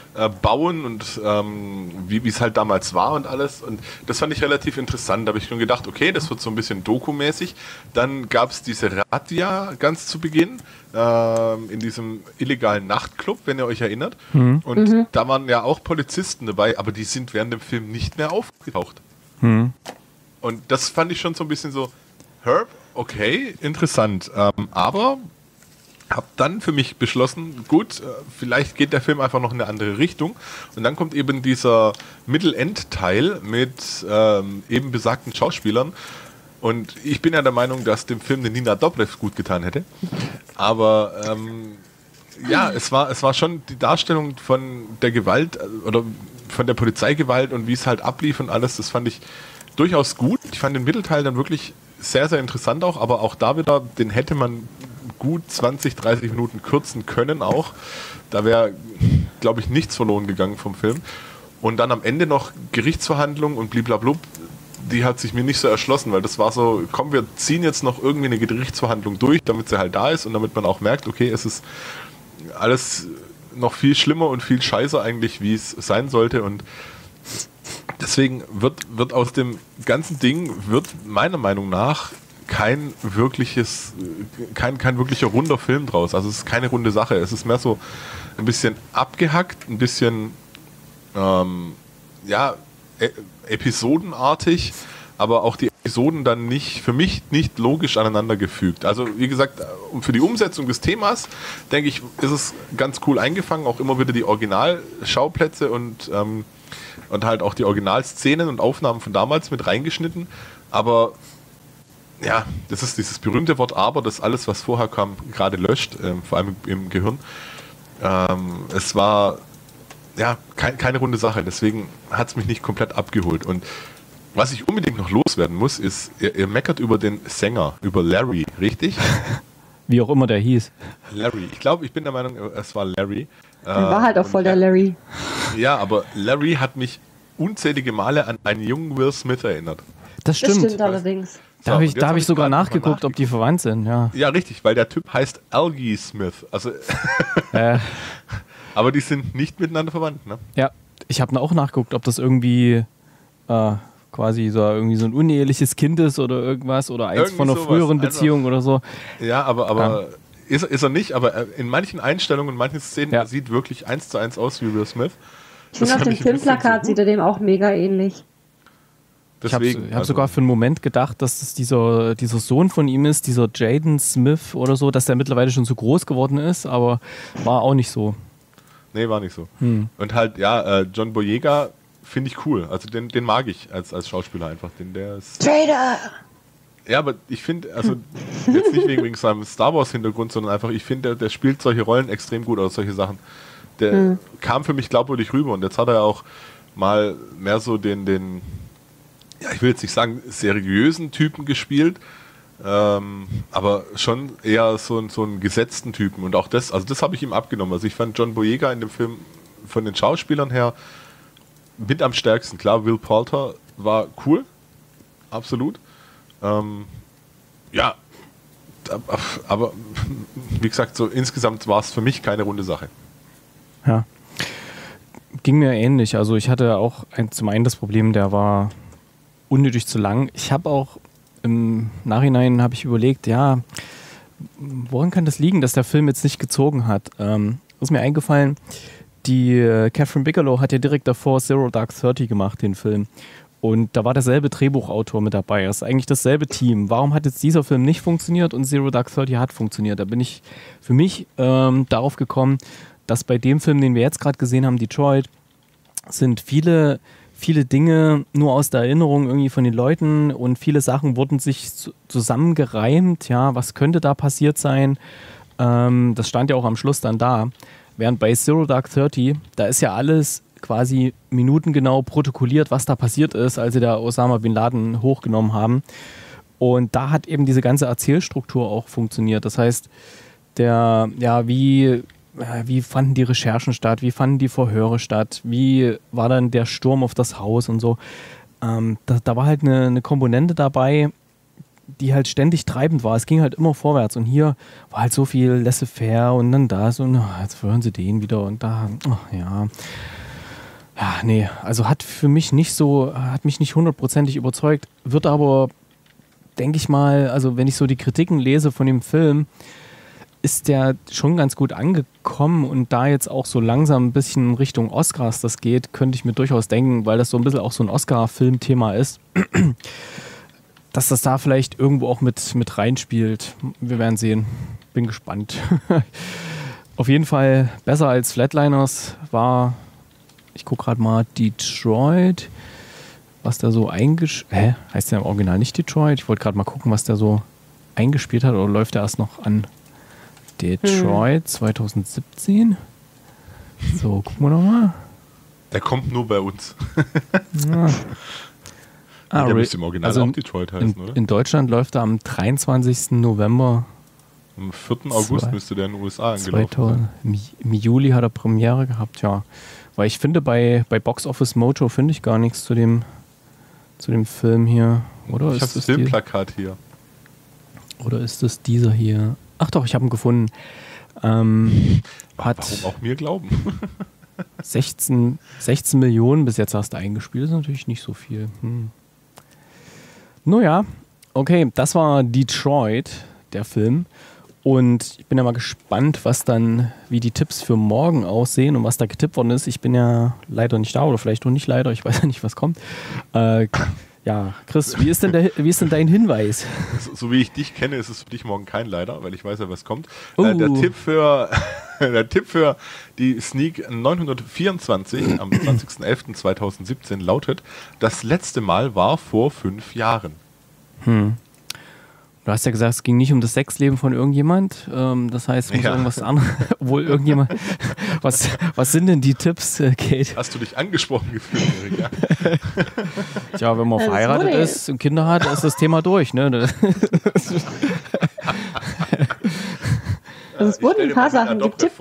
und ähm, wie es halt damals war und alles. Und das fand ich relativ interessant. Da habe ich schon gedacht, okay, das wird so ein bisschen dokumäßig. Dann gab es diese Razzia ganz zu Beginn ähm, in diesem illegalen Nachtclub, wenn ihr euch erinnert. Mhm. Und Mhm. da waren ja auch Polizisten dabei, aber die sind während dem Film nicht mehr aufgetaucht. Hm. Und das fand ich schon so ein bisschen so, Herb, okay, interessant. Ähm, aber habe dann für mich beschlossen, gut, äh, vielleicht geht der Film einfach noch in eine andere Richtung. Und dann kommt eben dieser Middle-End-Teil mit ähm, eben besagten Schauspielern. Und ich bin ja der Meinung, dass dem Film eine Nina Dobrev gut getan hätte. Aber ähm, ja, es war, es war schon die Darstellung von der Gewalt äh, oder von der Polizeigewalt und wie es halt ablief und alles, das fand ich durchaus gut. Ich fand den Mittelteil dann wirklich sehr, sehr interessant auch, aber auch da wieder, den hätte man gut zwanzig, dreißig Minuten kürzen können auch. Da wäre, glaube ich, nichts verloren gegangen vom Film. Und dann am Ende noch Gerichtsverhandlungen und bliblablub, die hat sich mir nicht so erschlossen, weil das war so, komm, wir ziehen jetzt noch irgendwie eine Gerichtsverhandlung durch, damit sie halt da ist und damit man auch merkt, okay, es ist alles noch viel schlimmer und viel scheißer eigentlich, wie es sein sollte. Und deswegen wird, wird aus dem ganzen Ding, wird meiner Meinung nach kein wirkliches, kein, kein wirklicher runder Film draus. Also es ist keine runde Sache. Es ist mehr so ein bisschen abgehackt, ein bisschen ähm, ja, e- episodenartig, aber auch die Episoden dann nicht, für mich nicht logisch aneinander gefügt. Also wie gesagt, für die Umsetzung des Themas, denke ich, ist es ganz cool eingefangen, auch immer wieder die Originalschauplätze und, ähm, und halt auch die Originalszenen und Aufnahmen von damals mit reingeschnitten, aber ja, das ist dieses berühmte Wort aber, das alles, was vorher kam, gerade löscht, ähm, vor allem im Gehirn. Ähm, es war ja kein, keine runde Sache, deswegen hat es mich nicht komplett abgeholt. Und was ich unbedingt noch loswerden muss, ist, ihr, ihr meckert über den Sänger, über Larry, richtig? Wie auch immer der hieß. Larry, ich glaube, ich bin der Meinung, es war Larry. Der war halt auch voll der Larry. Ja, aber Larry hat mich unzählige Male an einen jungen Will Smith erinnert. Das Das stimmt. stimmt allerdings. Da habe ich, und jetzt da hab hab ich sogar grad noch mal nachgeguckt, ob die verwandt sind, ja. Ja, richtig, weil der Typ heißt Algie Smith. Also, Äh, aber die sind nicht miteinander verwandt, ne? ja, ich habe auch nachgeguckt, ob das irgendwie äh, quasi so, irgendwie so ein uneheliches Kind ist oder irgendwas oder eins Irgendwie von einer sowas, früheren einfach. Beziehung oder so. Ja, aber, aber Ist, ist er nicht, aber äh, in manchen Einstellungen, in manchen Szenen, Ja. er sieht wirklich eins zu eins aus wie Will Smith. Ich finde, Das auf fand dem ich ein bisschen Filmplakat zu sieht er dem auch mega ähnlich. Ich habe Deswegen, hab also, sogar für einen Moment gedacht, dass das dieser, dieser Sohn von ihm ist, dieser Jaden Smith oder so, dass der mittlerweile schon so groß geworden ist, aber war auch nicht so. Nee, war nicht so. Hm. Und halt, ja, äh, John Boyega finde ich cool. Also den, den mag ich als, als Schauspieler einfach. Den, der ist, Trader! ja, aber ich finde, also jetzt nicht wegen, wegen seinem Star Wars-Hintergrund, sondern einfach, ich finde, der, der spielt solche Rollen extrem gut oder solche Sachen. Der Hm. kam für mich glaubwürdig rüber und jetzt hat er ja auch mal mehr so den, den, ja, ich will jetzt nicht sagen, seriösen Typen gespielt, ähm, aber schon eher so, einen- so einen gesetzten Typen und auch das, also das habe ich ihm abgenommen. Also ich fand John Boyega in dem Film von den Schauspielern her mit am stärksten. Klar, Will Poulter war cool, absolut. Ähm, ja, aber wie gesagt, so insgesamt war es für mich keine runde Sache. Ja. Ging mir ähnlich. Also ich hatte auch ein, zum einen das Problem, der war unnötig zu lang. Ich habe auch im Nachhinein habe ich überlegt, ja, woran kann das liegen, dass der Film jetzt nicht gezogen hat? Ähm, ist mir eingefallen, die äh, Catherine Bigelow hat ja direkt davor Zero Dark Thirty gemacht, den Film. Und da war derselbe Drehbuchautor mit dabei. Das ist eigentlich dasselbe Team. Warum hat jetzt dieser Film nicht funktioniert und Zero Dark Thirty hat funktioniert? Da bin ich für mich ähm, darauf gekommen, dass bei dem Film, den wir jetzt gerade gesehen haben, Detroit, sind viele, viele Dinge nur aus der Erinnerung irgendwie von den Leuten und viele Sachen wurden sich zusammengereimt. Ja, was könnte da passiert sein? Ähm, das stand ja auch am Schluss dann da. Während bei Zero Dark Thirty, da ist ja alles quasi minutengenau protokolliert, was da passiert ist, als sie da Osama Bin Laden hochgenommen haben. Und da hat eben diese ganze Erzählstruktur auch funktioniert. Das heißt, der, ja, wie, wie fanden die Recherchen statt, wie fanden die Verhöre statt, wie war dann der Sturm auf das Haus und so. Ähm, da, da war halt eine, eine Komponente dabei, die halt ständig treibend war. Es ging halt immer vorwärts und hier war halt so viel laissez-faire und dann das und oh, jetzt hören sie den wieder und da, oh, ja. Ja, nee, also hat für mich nicht so, hat mich nicht hundertprozentig überzeugt, wird aber, denke ich mal, also wenn ich so die Kritiken lese von dem Film, ist der schon ganz gut angekommen und da jetzt auch so langsam ein bisschen Richtung Oscars das geht, könnte ich mir durchaus denken, weil das so ein bisschen auch so ein Oscar-Film-Thema ist, dass das da vielleicht irgendwo auch mit, mit reinspielt. Wir werden sehen. Bin gespannt. Auf jeden Fall besser als Flatliners war, ich gucke gerade mal, Detroit, was da so eingespielt, hä? Heißt der im Original nicht Detroit? Ich wollte gerade mal gucken, was der so eingespielt hat, oder läuft der erst noch an? Detroit hm. zwanzig siebzehn. So, gucken wir nochmal. Der kommt nur bei uns. Ja. Ah, der müsste im Original also auch Detroit heißen, in, oder? In Deutschland läuft er am dreiundzwanzigsten November. Am vierten August zwei, müsste der in den U S A angelaufen sein. Im, Im Juli hat er Premiere gehabt, ja. Weil ich finde, bei, bei Box Office Mojo finde ich gar nichts zu dem, zu dem Film hier. Oder ich habe das Filmplakat die, hier. Oder ist es dieser hier? Ach doch, ich habe ihn gefunden. Ähm, hat Warum auch mir glauben? sechzehn, sechzehn Millionen bis jetzt hast du eingespielt. Das ist natürlich nicht so viel. Hm. Naja, okay, das war Detroit, der Film. Und ich bin ja mal gespannt, was dann, wie die Tipps für morgen aussehen und was da getippt worden ist. Ich bin ja leider nicht da oder vielleicht auch nicht leider, ich weiß ja nicht, was kommt. Äh, ja, Chris, wie ist denn, der, wie ist denn dein Hinweis? So, so wie ich dich kenne, ist es für dich morgen kein Leider, weil ich weiß ja, was kommt. Uh. Äh, der, Tipp für, der Tipp für die Sneak neunhundertvierundzwanzig am zwanzigsten elften zweitausendsiebzehn lautet: Das letzte Mal war vor fünf Jahren. Hm. Du hast ja gesagt, es ging nicht um das Sexleben von irgendjemand. Ähm, das heißt, es muss ja. irgendwas anderes, obwohl irgendjemand. Was, was sind denn die Tipps, Kate? Hast du dich angesprochen gefühlt, Erika? Tja, wenn man verheiratet ist und Kinder hat, ist das Thema durch, ne? Also es wurden ein paar Sachen getippt.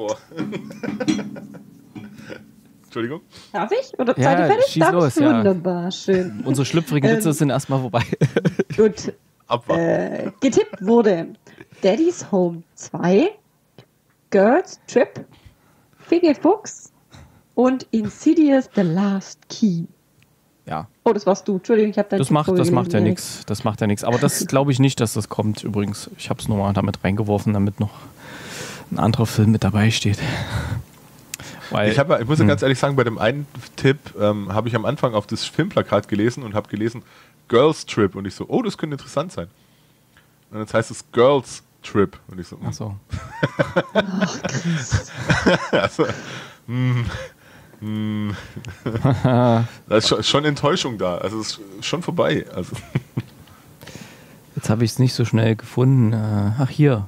Entschuldigung? Darf ich? Oder ja, seid ihr fertig? Schieß Darf los, ich? ja. Wunderbar, schön. Unsere schlüpfrigen Witze ähm, sind erstmal vorbei. Gut. Äh, getippt wurde Daddy's Home zwei, Girls Trip, Figge Fuchs und Insidious The Last Key. Ja. Oh, das warst du. Entschuldigung, ich habe dein Das macht, das macht ja nichts. Das macht ja nichts. Aber das glaube ich nicht, dass das kommt. Übrigens, ich habe es nur mal damit reingeworfen, damit noch ein anderer Film mit dabei steht. Weil, ich, hab, ich muss ja ganz ehrlich sagen, bei dem einen Tipp ähm, habe ich am Anfang auf das Filmplakat gelesen und habe gelesen Girls Trip und ich so, oh, das könnte interessant sein. Und jetzt heißt es Girls Trip und ich so, ach so. Ach, krass. also, mh, mh. Da ist schon, schon Enttäuschung da. Also es ist schon vorbei. Also. Jetzt habe ich es nicht so schnell gefunden. Ach, hier.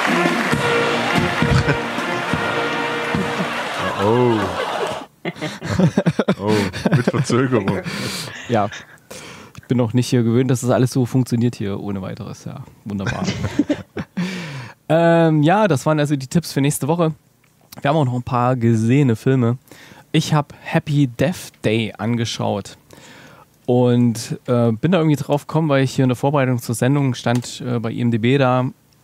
Oh. Oh, mit Verzögerung. Ja. Ich bin noch nicht hier gewöhnt, dass das alles so funktioniert hier ohne weiteres. Ja, wunderbar. ähm, ja, das waren also die Tipps für nächste Woche. Wir haben auch noch ein paar gesehene Filme. Ich habe Happy Death Day angeschaut. Und äh, bin da irgendwie drauf gekommen, weil ich hier in der Vorbereitung zur Sendung stand äh, bei I M D B da.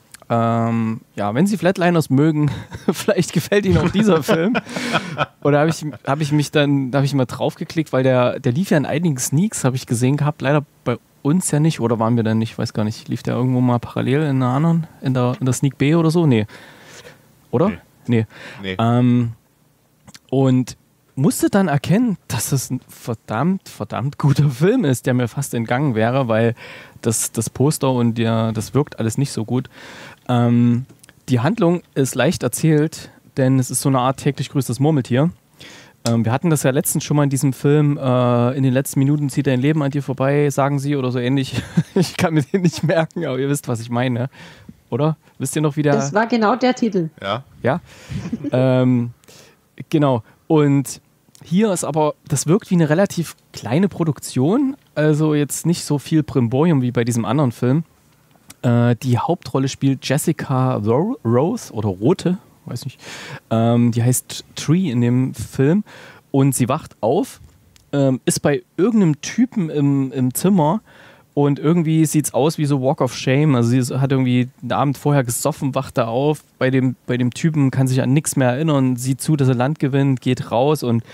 Ähm, ja, wenn Sie Flatliners mögen, vielleicht gefällt Ihnen auch dieser Film. Oder habe ich, hab ich mich dann, da habe ich mal drauf geklickt, weil der, der lief ja in einigen Sneaks, habe ich gesehen gehabt, leider bei uns ja nicht, oder waren wir dann nicht, weiß gar nicht, lief der irgendwo mal parallel in einer anderen, in der, in der Sneak B oder so? Nee. Oder? Nee. nee. nee. Ähm, und musste dann erkennen, dass das ein verdammt, verdammt guter Film ist, der mir fast entgangen wäre, weil das, das Poster und der, das wirkt alles nicht so gut. Ähm, die Handlung ist leicht erzählt, denn es ist so eine Art täglich grüßt das Murmeltier. Ähm, wir hatten das ja letztens schon mal in diesem Film, äh, in den letzten Minuten zieht dein Leben an dir vorbei, sagen sie, oder so ähnlich. Ich kann mir den nicht merken, aber ihr wisst, was ich meine. Oder? Wisst ihr noch, wie der... Das war genau der Titel. Ja. Ja? ähm, genau. Und hier ist aber, das wirkt wie eine relativ kleine Produktion, also jetzt nicht so viel Brimborium wie bei diesem anderen Film. Äh, die Hauptrolle spielt Jessica Rose oder Rote, weiß nicht. Ähm, die heißt Tree in dem Film und sie wacht auf, ähm, ist bei irgendeinem Typen im, im Zimmer und irgendwie sieht es aus wie so Walk of Shame. Also sie hat irgendwie den Abend vorher gesoffen, wacht da auf, bei dem, bei dem Typen kann sich an nichts mehr erinnern, sieht zu, dass er Land gewinnt, geht raus und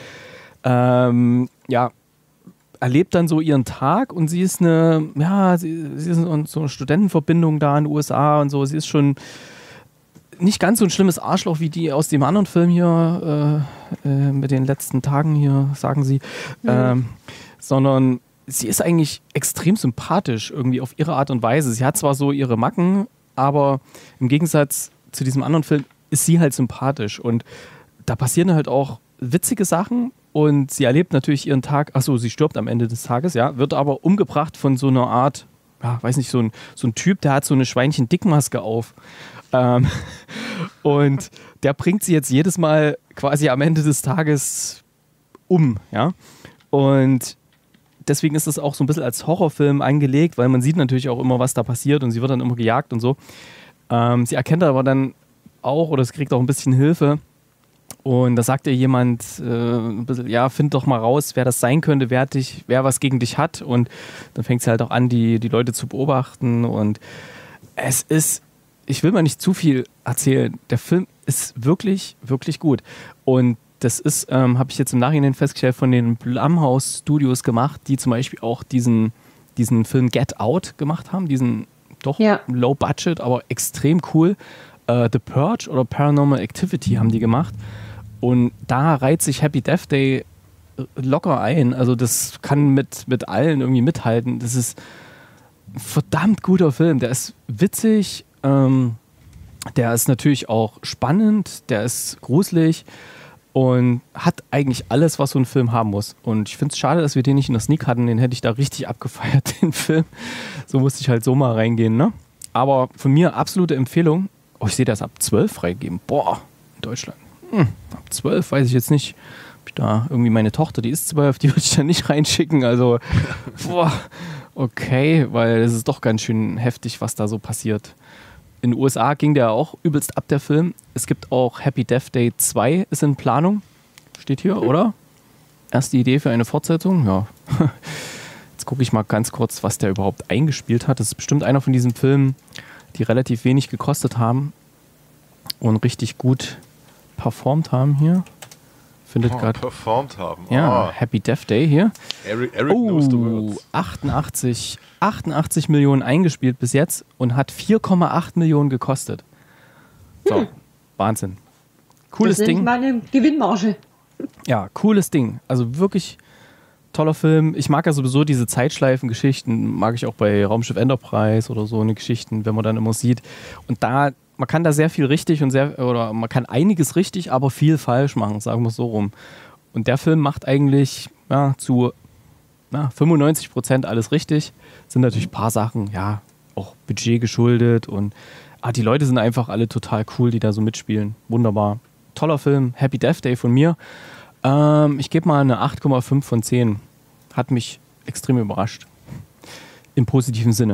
ähm, ja, erlebt dann so ihren Tag und sie ist eine, ja, sie, sie ist so eine Studentenverbindung da in den U S A und so. Sie ist schon nicht ganz so ein schlimmes Arschloch wie die aus dem anderen Film hier äh, äh, mit den letzten Tagen hier, sagen sie, mhm. ähm, sondern sie ist eigentlich extrem sympathisch irgendwie auf ihre Art und Weise. Sie hat zwar so ihre Macken, aber im Gegensatz zu diesem anderen Film ist sie halt sympathisch und da passieren halt auch witzige Sachen und sie erlebt natürlich ihren Tag, achso, sie stirbt am Ende des Tages, ja, wird aber umgebracht von so einer Art, ja, weiß nicht, so ein, so ein Typ, der hat so eine Schweinchen-Dickmaske auf. Ähm, und der bringt sie jetzt jedes Mal quasi am Ende des Tages um, ja. Und deswegen ist das auch so ein bisschen als Horrorfilm angelegt, weil man sieht natürlich auch immer, was da passiert und sie wird dann immer gejagt und so. Ähm, sie erkennt aber dann auch, oder es kriegt auch ein bisschen Hilfe. Und da sagt ihr jemand, äh, ein bisschen, ja, find doch mal raus, wer das sein könnte, wer, dich, wer was gegen dich hat. Und dann fängt sie halt auch an, die, die Leute zu beobachten. Und es ist, ich will mal nicht zu viel erzählen, der Film ist wirklich, wirklich gut. Und das ist, ähm, habe ich jetzt im Nachhinein festgestellt, von den Blumhouse Studios gemacht, die zum Beispiel auch diesen, diesen Film Get Out gemacht haben, diesen doch ja. Low Budget, aber extrem cool. Uh, The Purge oder Paranormal Activity haben die gemacht. Und da reiht sich Happy Death Day locker ein. Also das kann mit, mit allen irgendwie mithalten. Das ist ein verdammt guter Film. Der ist witzig, ähm, der ist natürlich auch spannend, der ist gruselig und hat eigentlich alles, was so ein Film haben muss. Und ich finde es schade, dass wir den nicht in der Sneak hatten. Den hätte ich da richtig abgefeiert, den Film. So musste ich halt so mal reingehen, ne? Aber von mir absolute Empfehlung. Oh, ich sehe das ab zwölf freigegeben. Boah, in Deutschland. Hm, ab zwölf weiß ich jetzt nicht. Hab ich da irgendwie meine Tochter, die ist zwölf, die würde ich da nicht reinschicken. Also, boah, okay, weil es ist doch ganz schön heftig, was da so passiert. In den U S A ging der auch übelst ab, der Film. Es gibt auch Happy Death Day zwei, ist in Planung. Steht hier, oder? Erste Idee für eine Fortsetzung, ja. Jetzt gucke ich mal ganz kurz, was der überhaupt eingespielt hat. Das ist bestimmt einer von diesen Filmen, die relativ wenig gekostet haben und richtig gut performt haben hier. Findet oh, gerade performt haben. Ja, oh. Happy Death Day hier. Eric, Eric oh, knows the words. achtundachtzig, achtundachtzig Millionen eingespielt bis jetzt und hat vier Komma acht Millionen gekostet. So, hm. Wahnsinn. Cooles das Ding. Das ist meine Gewinnmarge. Ja, cooles Ding. Also wirklich toller Film. Ich mag ja sowieso diese Zeitschleifen-Geschichten, mag ich auch bei Raumschiff Enterprise oder so eine Geschichten, wenn man dann immer sieht. Und da, man kann da sehr viel richtig und sehr, oder man kann einiges richtig, aber viel falsch machen, sagen wir es so rum. Und der Film macht eigentlich ja, zu ja, fünfundneunzig Prozent alles richtig. Sind natürlich ein paar Sachen, ja, auch Budget geschuldet und ah, die Leute sind einfach alle total cool, die da so mitspielen. Wunderbar. Toller Film, Happy Death Day von mir. Ähm, ich gebe mal eine acht Komma fünf von zehn. Hat mich extrem überrascht. Im positiven Sinne.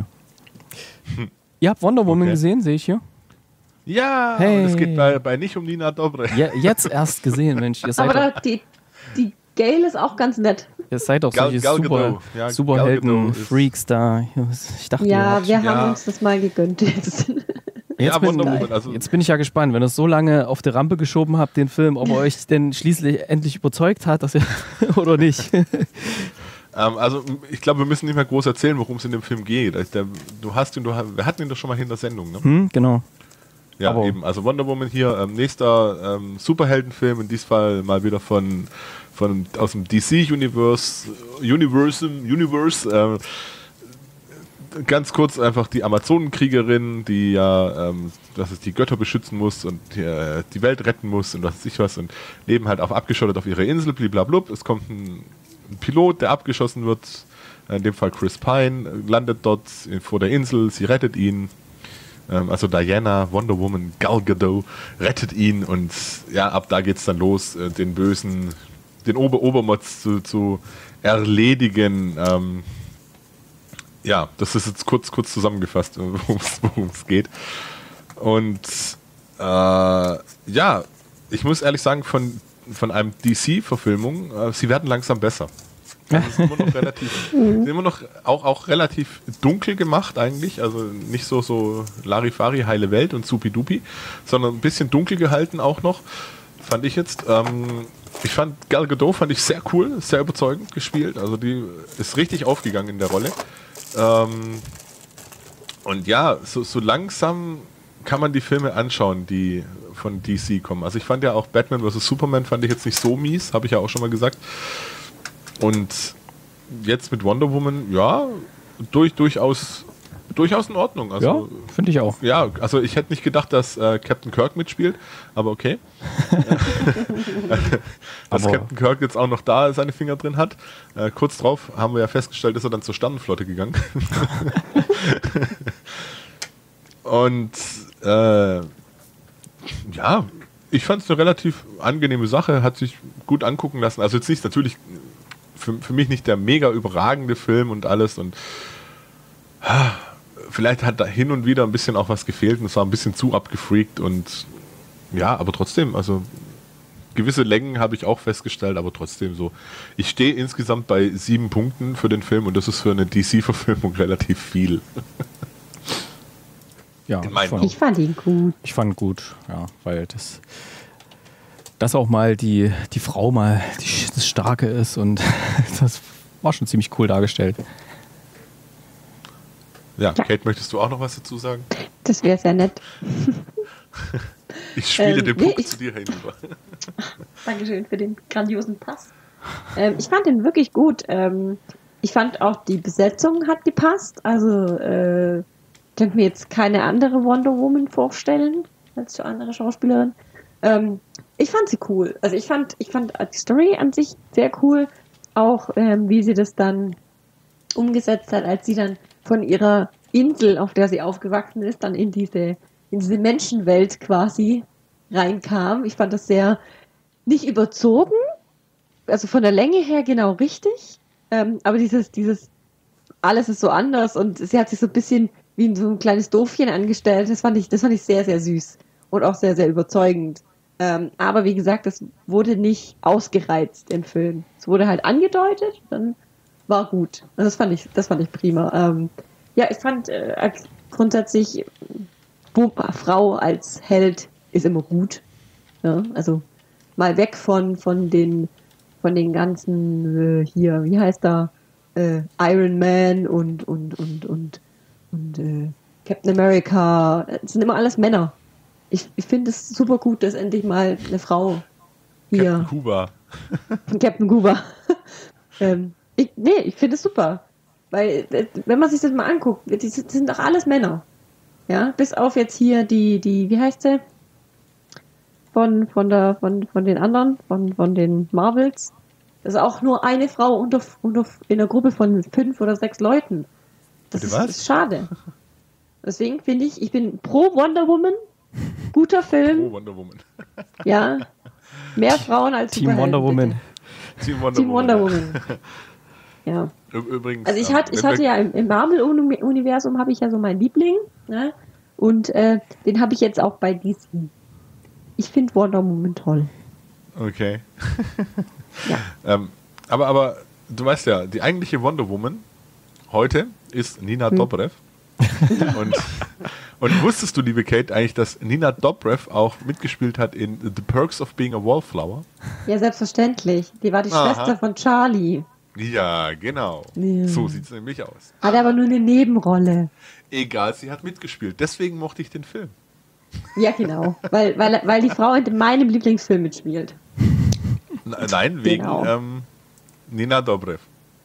Hm. Ihr habt Wonder Woman okay. gesehen, sehe ich hier. Ja, hey. Und es geht bei, bei nicht um Nina Dobrev. Ja, jetzt erst gesehen, Mensch. Ihr seid Aber die, die Gail ist auch ganz nett. Ihr seid doch Gal, solche Gal Super, Gadot. Ja, Superhelden-Freaks da. Ich dachte, ihr Ja, habt- wir haben ja. uns das mal gegönnt jetzt. Jetzt, Ja, bin, Wonder Woman, also- jetzt bin ich ja gespannt, wenn ihr es so lange auf die Rampe geschoben habt, den Film, ob er euch denn schließlich endlich überzeugt hat, dass ihr oder nicht. Ähm, also ich glaube, wir müssen nicht mehr groß erzählen, worum es in dem Film geht. Also, der, du hast ihn, du, wir hatten ihn doch schon mal in der Sendung, ne? Hm, genau. Ja, Aber- eben. Also Wonder Woman hier, ähm, nächster ähm, Superheldenfilm, in diesem Fall mal wieder von, von aus dem D C-Universe, Universe, Universe, ähm, ganz kurz einfach die Amazonenkriegerin, die ja, ähm, dass es die Götter beschützen muss und äh, die Welt retten muss und was weiß ich was und leben halt auch abgeschottet auf ihrer Insel, bliblablub. Es kommt ein, ein Pilot, der abgeschossen wird, in dem Fall Chris Pine, landet dort vor der Insel, sie rettet ihn. Ähm, also Diana, Wonder Woman, Gal Gadot rettet ihn und ja, ab da geht's dann los, äh, den bösen, den Ober-Obermods zu, zu erledigen. Ähm, ja, das ist jetzt kurz, kurz zusammengefasst, worum es geht. Und äh, ja, ich muss ehrlich sagen, von, von einem D C-Verfilmung, äh, sie werden langsam besser. Also es ist immer noch relativ, sind immer noch auch, auch relativ dunkel gemacht eigentlich, also nicht so, so Larifari, heile Welt und supi-dupi, sondern ein bisschen dunkel gehalten auch noch, fand ich jetzt. Ähm, ich fand Gal Gadot fand ich sehr cool, sehr überzeugend gespielt, also die ist richtig aufgegangen in der Rolle. Ähm, und ja, so, so langsam kann man die Filme anschauen, die von D C kommen. Also ich fand ja auch Batman versus. Superman fand ich jetzt nicht so mies, habe ich ja auch schon mal gesagt. Und jetzt mit Wonder Woman, ja, durch, durchaus, durchaus in Ordnung. Also, Ja, finde ich auch. ja, also ich hätte nicht gedacht, dass äh, Captain Kirk mitspielt, aber okay. Dass Aber- Captain Kirk jetzt auch noch da seine Finger drin hat. Äh, kurz drauf haben wir ja festgestellt, ist er dann zur Sternenflotte gegangen. Und äh, ja, ich fand es eine relativ angenehme Sache, hat sich gut angucken lassen. Also jetzt nicht natürlich für, für mich nicht der mega überragende Film und alles und ah, vielleicht hat da hin und wieder ein bisschen auch was gefehlt und es war ein bisschen zu abgefreakt und ja, aber trotzdem, also gewisse Längen habe ich auch festgestellt, aber trotzdem so. Ich stehe insgesamt bei sieben Punkten für den Film und das ist für eine D C-Verfilmung relativ viel. Ja, In ich meinen fand, Ich fand ihn gut. ich fand gut, ja, weil das, das auch mal die, die Frau mal die, das Starke ist und das war schon ziemlich cool dargestellt. Ja, Ja. Kate, möchtest du auch noch was dazu sagen? Das wäre sehr nett. Ich spiele Ähm, den nee, Punkt ich- zu dir hinüber. Dankeschön für den grandiosen Pass. Ähm, ich fand den wirklich gut. Ähm, ich fand auch die Besetzung hat gepasst. Also äh, ich könnte mir jetzt keine andere Wonder Woman vorstellen als die andere Schauspielerin. Ähm, ich fand sie cool. Also ich fand, ich fand die Story an sich sehr cool. Auch ähm, wie sie das dann umgesetzt hat, als sie dann von ihrer Insel, auf der sie aufgewachsen ist, dann in diese, in diese Menschenwelt quasi reinkam. Ich fand das sehr nicht überzogen, also von der Länge her genau richtig, ähm, aber dieses, dieses, alles ist so anders und sie hat sich so ein bisschen wie so ein kleines Doofchen angestellt. Das fand ich, das fand ich sehr, sehr süß und auch sehr, sehr überzeugend. Ähm, aber wie gesagt, das wurde nicht ausgereizt im Film. Es wurde halt angedeutet, dann war gut. Also das fand ich, das fand ich prima. Ähm, ja, ich fand äh, als grundsätzlich Bo- Frau als Held ist immer gut. Ja, also mal weg von, von den von den ganzen äh, hier, wie heißt da, äh, Iron Man und und und und und äh, Captain America. Das sind immer alles Männer. Ich, ich finde es super gut, dass endlich mal eine Frau hier Captain Kuba. von Captain Cuba. ähm, ich, nee, ich finde es super. Weil, äh, wenn man sich das mal anguckt, die, die sind doch alles Männer. Ja, bis auf jetzt hier die, die, wie heißt sie? Von, von, der, von, von den anderen, von, von den Marvels. Das ist auch nur eine Frau unter, unter, in einer Gruppe von fünf oder sechs Leuten. Das Bitte ist, was? ist schade. Deswegen finde ich, ich bin pro Wonder Woman. Guter Film. Oh, Wonder Woman. Ja. Mehr Frauen als Team Superhelden, Wonder Woman. bitte. Team Wonder Team Woman. Wonder Woman. Ja. Ü- Übrigens. Also ich, ähm, hatte, ich wenn hatte wir- ja im, im Marvel-Universum habe ich ja so meinen Liebling. Ne? Und äh, den habe ich jetzt auch bei D C. Ich finde Wonder Woman toll. Okay. Ja. Ähm, aber, aber du weißt ja, die eigentliche Wonder Woman heute ist Nina hm. Dobrev. und, und wusstest du, liebe Kate, eigentlich, dass Nina Dobrev auch mitgespielt hat in The Perks of Being a Wallflower? Ja, selbstverständlich. Die war die Aha. Schwester von Charlie. Ja, genau. Ja. So sieht es nämlich aus. Hat aber nur eine Nebenrolle. Egal, sie hat mitgespielt. Deswegen mochte ich den Film. Ja, genau. weil, weil, weil die Frau in meinem Lieblingsfilm mitspielt. Nein, wegen genau. ähm, Nina Dobrev.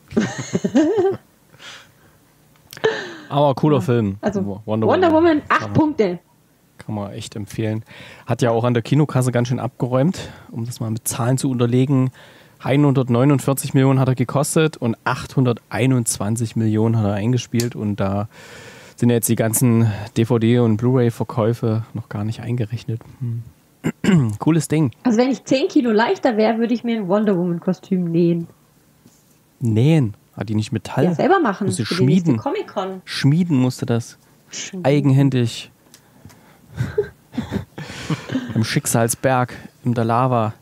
Aber cooler ja. Film. Also Wonder, Wonder Woman, Woman acht Punkte. Kann man echt empfehlen. Hat ja auch an der Kinokasse ganz schön abgeräumt, um das mal mit Zahlen zu unterlegen. hundertneunundvierzig Millionen hat er gekostet und achthunderteinundzwanzig Millionen hat er eingespielt. Und da sind ja jetzt die ganzen D V D- und Blu-ray-Verkäufe noch gar nicht eingerechnet. Hm. Cooles Ding. Also wenn ich zehn Kilo leichter wäre, würde ich mir ein Wonder Woman-Kostüm nähen. Nähen? Hat die nicht Metall? Ja, selber machen. Musste schmieden. Comic-Con. Schmieden musste das. Schmieden. Eigenhändig. Im Schicksalsberg, in der Lava.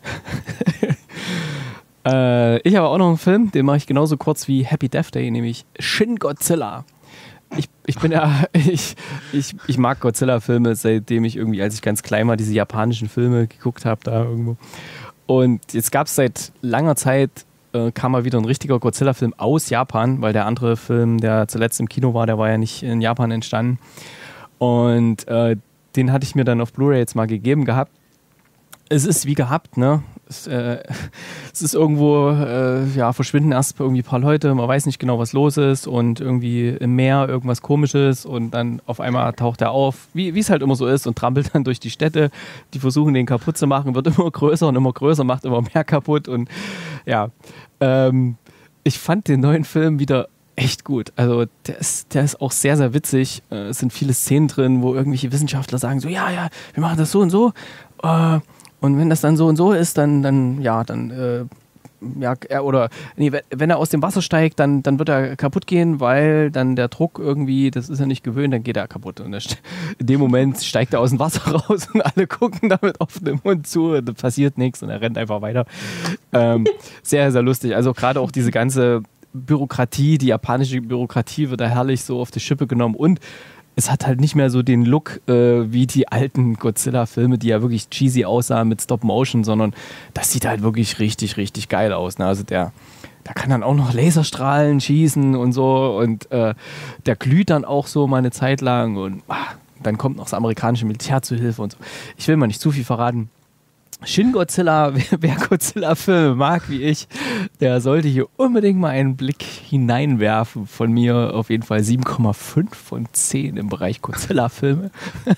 äh, ich habe auch noch einen Film, den mache ich genauso kurz wie Happy Death Day, nämlich Shin Godzilla. Ich, ich bin ja, ich, ich, ich mag Godzilla-Filme, seitdem ich irgendwie, als ich ganz klein war, diese japanischen Filme geguckt habe da irgendwo. Und jetzt gab es seit langer Zeit äh, kam mal wieder ein richtiger Godzilla-Film aus Japan, weil der andere Film, der zuletzt im Kino war, der war ja nicht in Japan entstanden. Und äh, den hatte ich mir dann auf Blu-ray jetzt mal gegeben gehabt. Es ist wie gehabt, ne? Es, äh, es ist irgendwo, äh, ja, verschwinden erst irgendwie ein paar Leute, man weiß nicht genau, was los ist und irgendwie im Meer irgendwas Komisches und dann auf einmal taucht er auf, wie es halt immer so ist und trampelt dann durch die Städte. Die versuchen, den kaputt zu machen, wird immer größer und immer größer, macht immer mehr kaputt und ja, ähm, ich fand den neuen Film wieder echt gut. Also der ist, der ist auch sehr, sehr witzig. Äh, es sind viele Szenen drin, wo irgendwelche Wissenschaftler sagen so, ja, ja, wir machen das so und so. Äh, und wenn das dann so und so ist, dann, dann ja, dann, äh, ja, er, oder, nee, wenn er aus dem Wasser steigt, dann, dann wird er kaputt gehen, weil dann der Druck irgendwie, das ist er nicht gewöhnt, dann geht er kaputt. Und in dem Moment steigt er aus dem Wasser raus und alle gucken da mit offenem Mund zu, und da passiert nichts und er rennt einfach weiter. Ähm, sehr, sehr lustig. Also gerade auch diese ganze Bürokratie, die japanische Bürokratie wird da herrlich so auf die Schippe genommen und es hat halt nicht mehr so den Look äh, wie die alten Godzilla-Filme, die ja wirklich cheesy aussahen mit Stop-Motion, sondern das sieht halt wirklich richtig, richtig geil aus. Ne? Also der, der kann dann auch noch Laserstrahlen schießen und so und äh, der glüht dann auch so mal eine Zeit lang und ach, dann kommt noch das amerikanische Militär zu Hilfe und so. Ich will mal nicht zu viel verraten. Shin Godzilla, wer, wer Godzilla-Filme mag wie ich, der sollte hier unbedingt mal einen Blick hineinwerfen. Von mir auf jeden Fall sieben Komma fünf von zehn im Bereich Godzilla-Filme.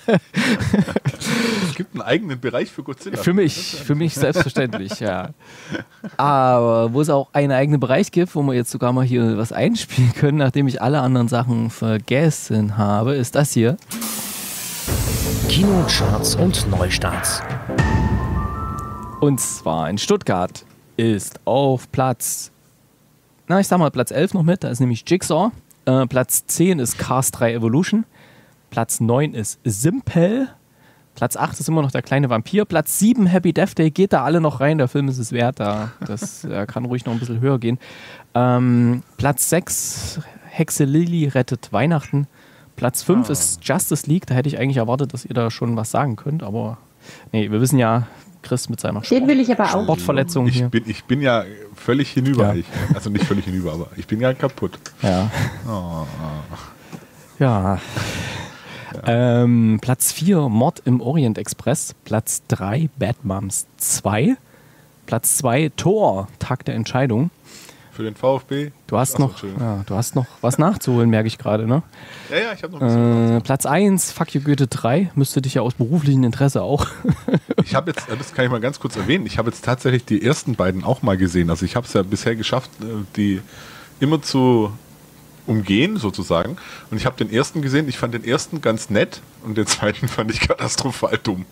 Es gibt einen eigenen Bereich für Godzilla. Für mich, für mich selbstverständlich, ja. Aber wo es auch einen eigenen Bereich gibt, wo wir jetzt sogar mal hier was einspielen können, nachdem ich alle anderen Sachen vergessen habe, ist das hier. Kinocharts und Neustarts. Und zwar in Stuttgart ist auf Platz, na ich sag mal Platz elf noch mit, da ist nämlich Jigsaw. Äh, Platz zehn ist Cars drei Evolution. Platz neun ist Simpel. Platz acht ist immer noch der kleine Vampir. Platz sieben Happy Death Day, geht da alle noch rein, der Film ist es wert, da, das äh, kann ruhig noch ein bisschen höher gehen. Ähm, Platz sechs Hexe Lilly rettet Weihnachten. Platz fünf oh. ist Justice League, da hätte ich eigentlich erwartet, dass ihr da schon was sagen könnt, aber nee, wir wissen ja, Chris mit seiner Sport, will ich aber auch. Sportverletzung ich hier. Bin, ich bin ja völlig hinüber. Ja. Ich, also nicht völlig hinüber, aber ich bin ja kaputt. Ja. Oh. Ja. ja. Ähm, Platz vier Mord im Orient Express. Platz drei Bad Moms zwei. Platz zwei Tor, Tag der Entscheidung. Für den VfB. Du hast, noch, ja, du hast noch was nachzuholen, merke ich gerade, ne? Ja, ja, ich habe noch ein bisschen. Äh, Platz eins, Fuck You Goethe drei, müsste dich ja aus beruflichem Interesse auch. Ich habe jetzt, das kann ich mal ganz kurz erwähnen, ich habe jetzt tatsächlich die ersten beiden auch mal gesehen. Also ich habe es ja bisher geschafft, die immer zu umgehen, sozusagen. Und ich habe den ersten gesehen, ich fand den ersten ganz nett und den zweiten fand ich katastrophal dumm.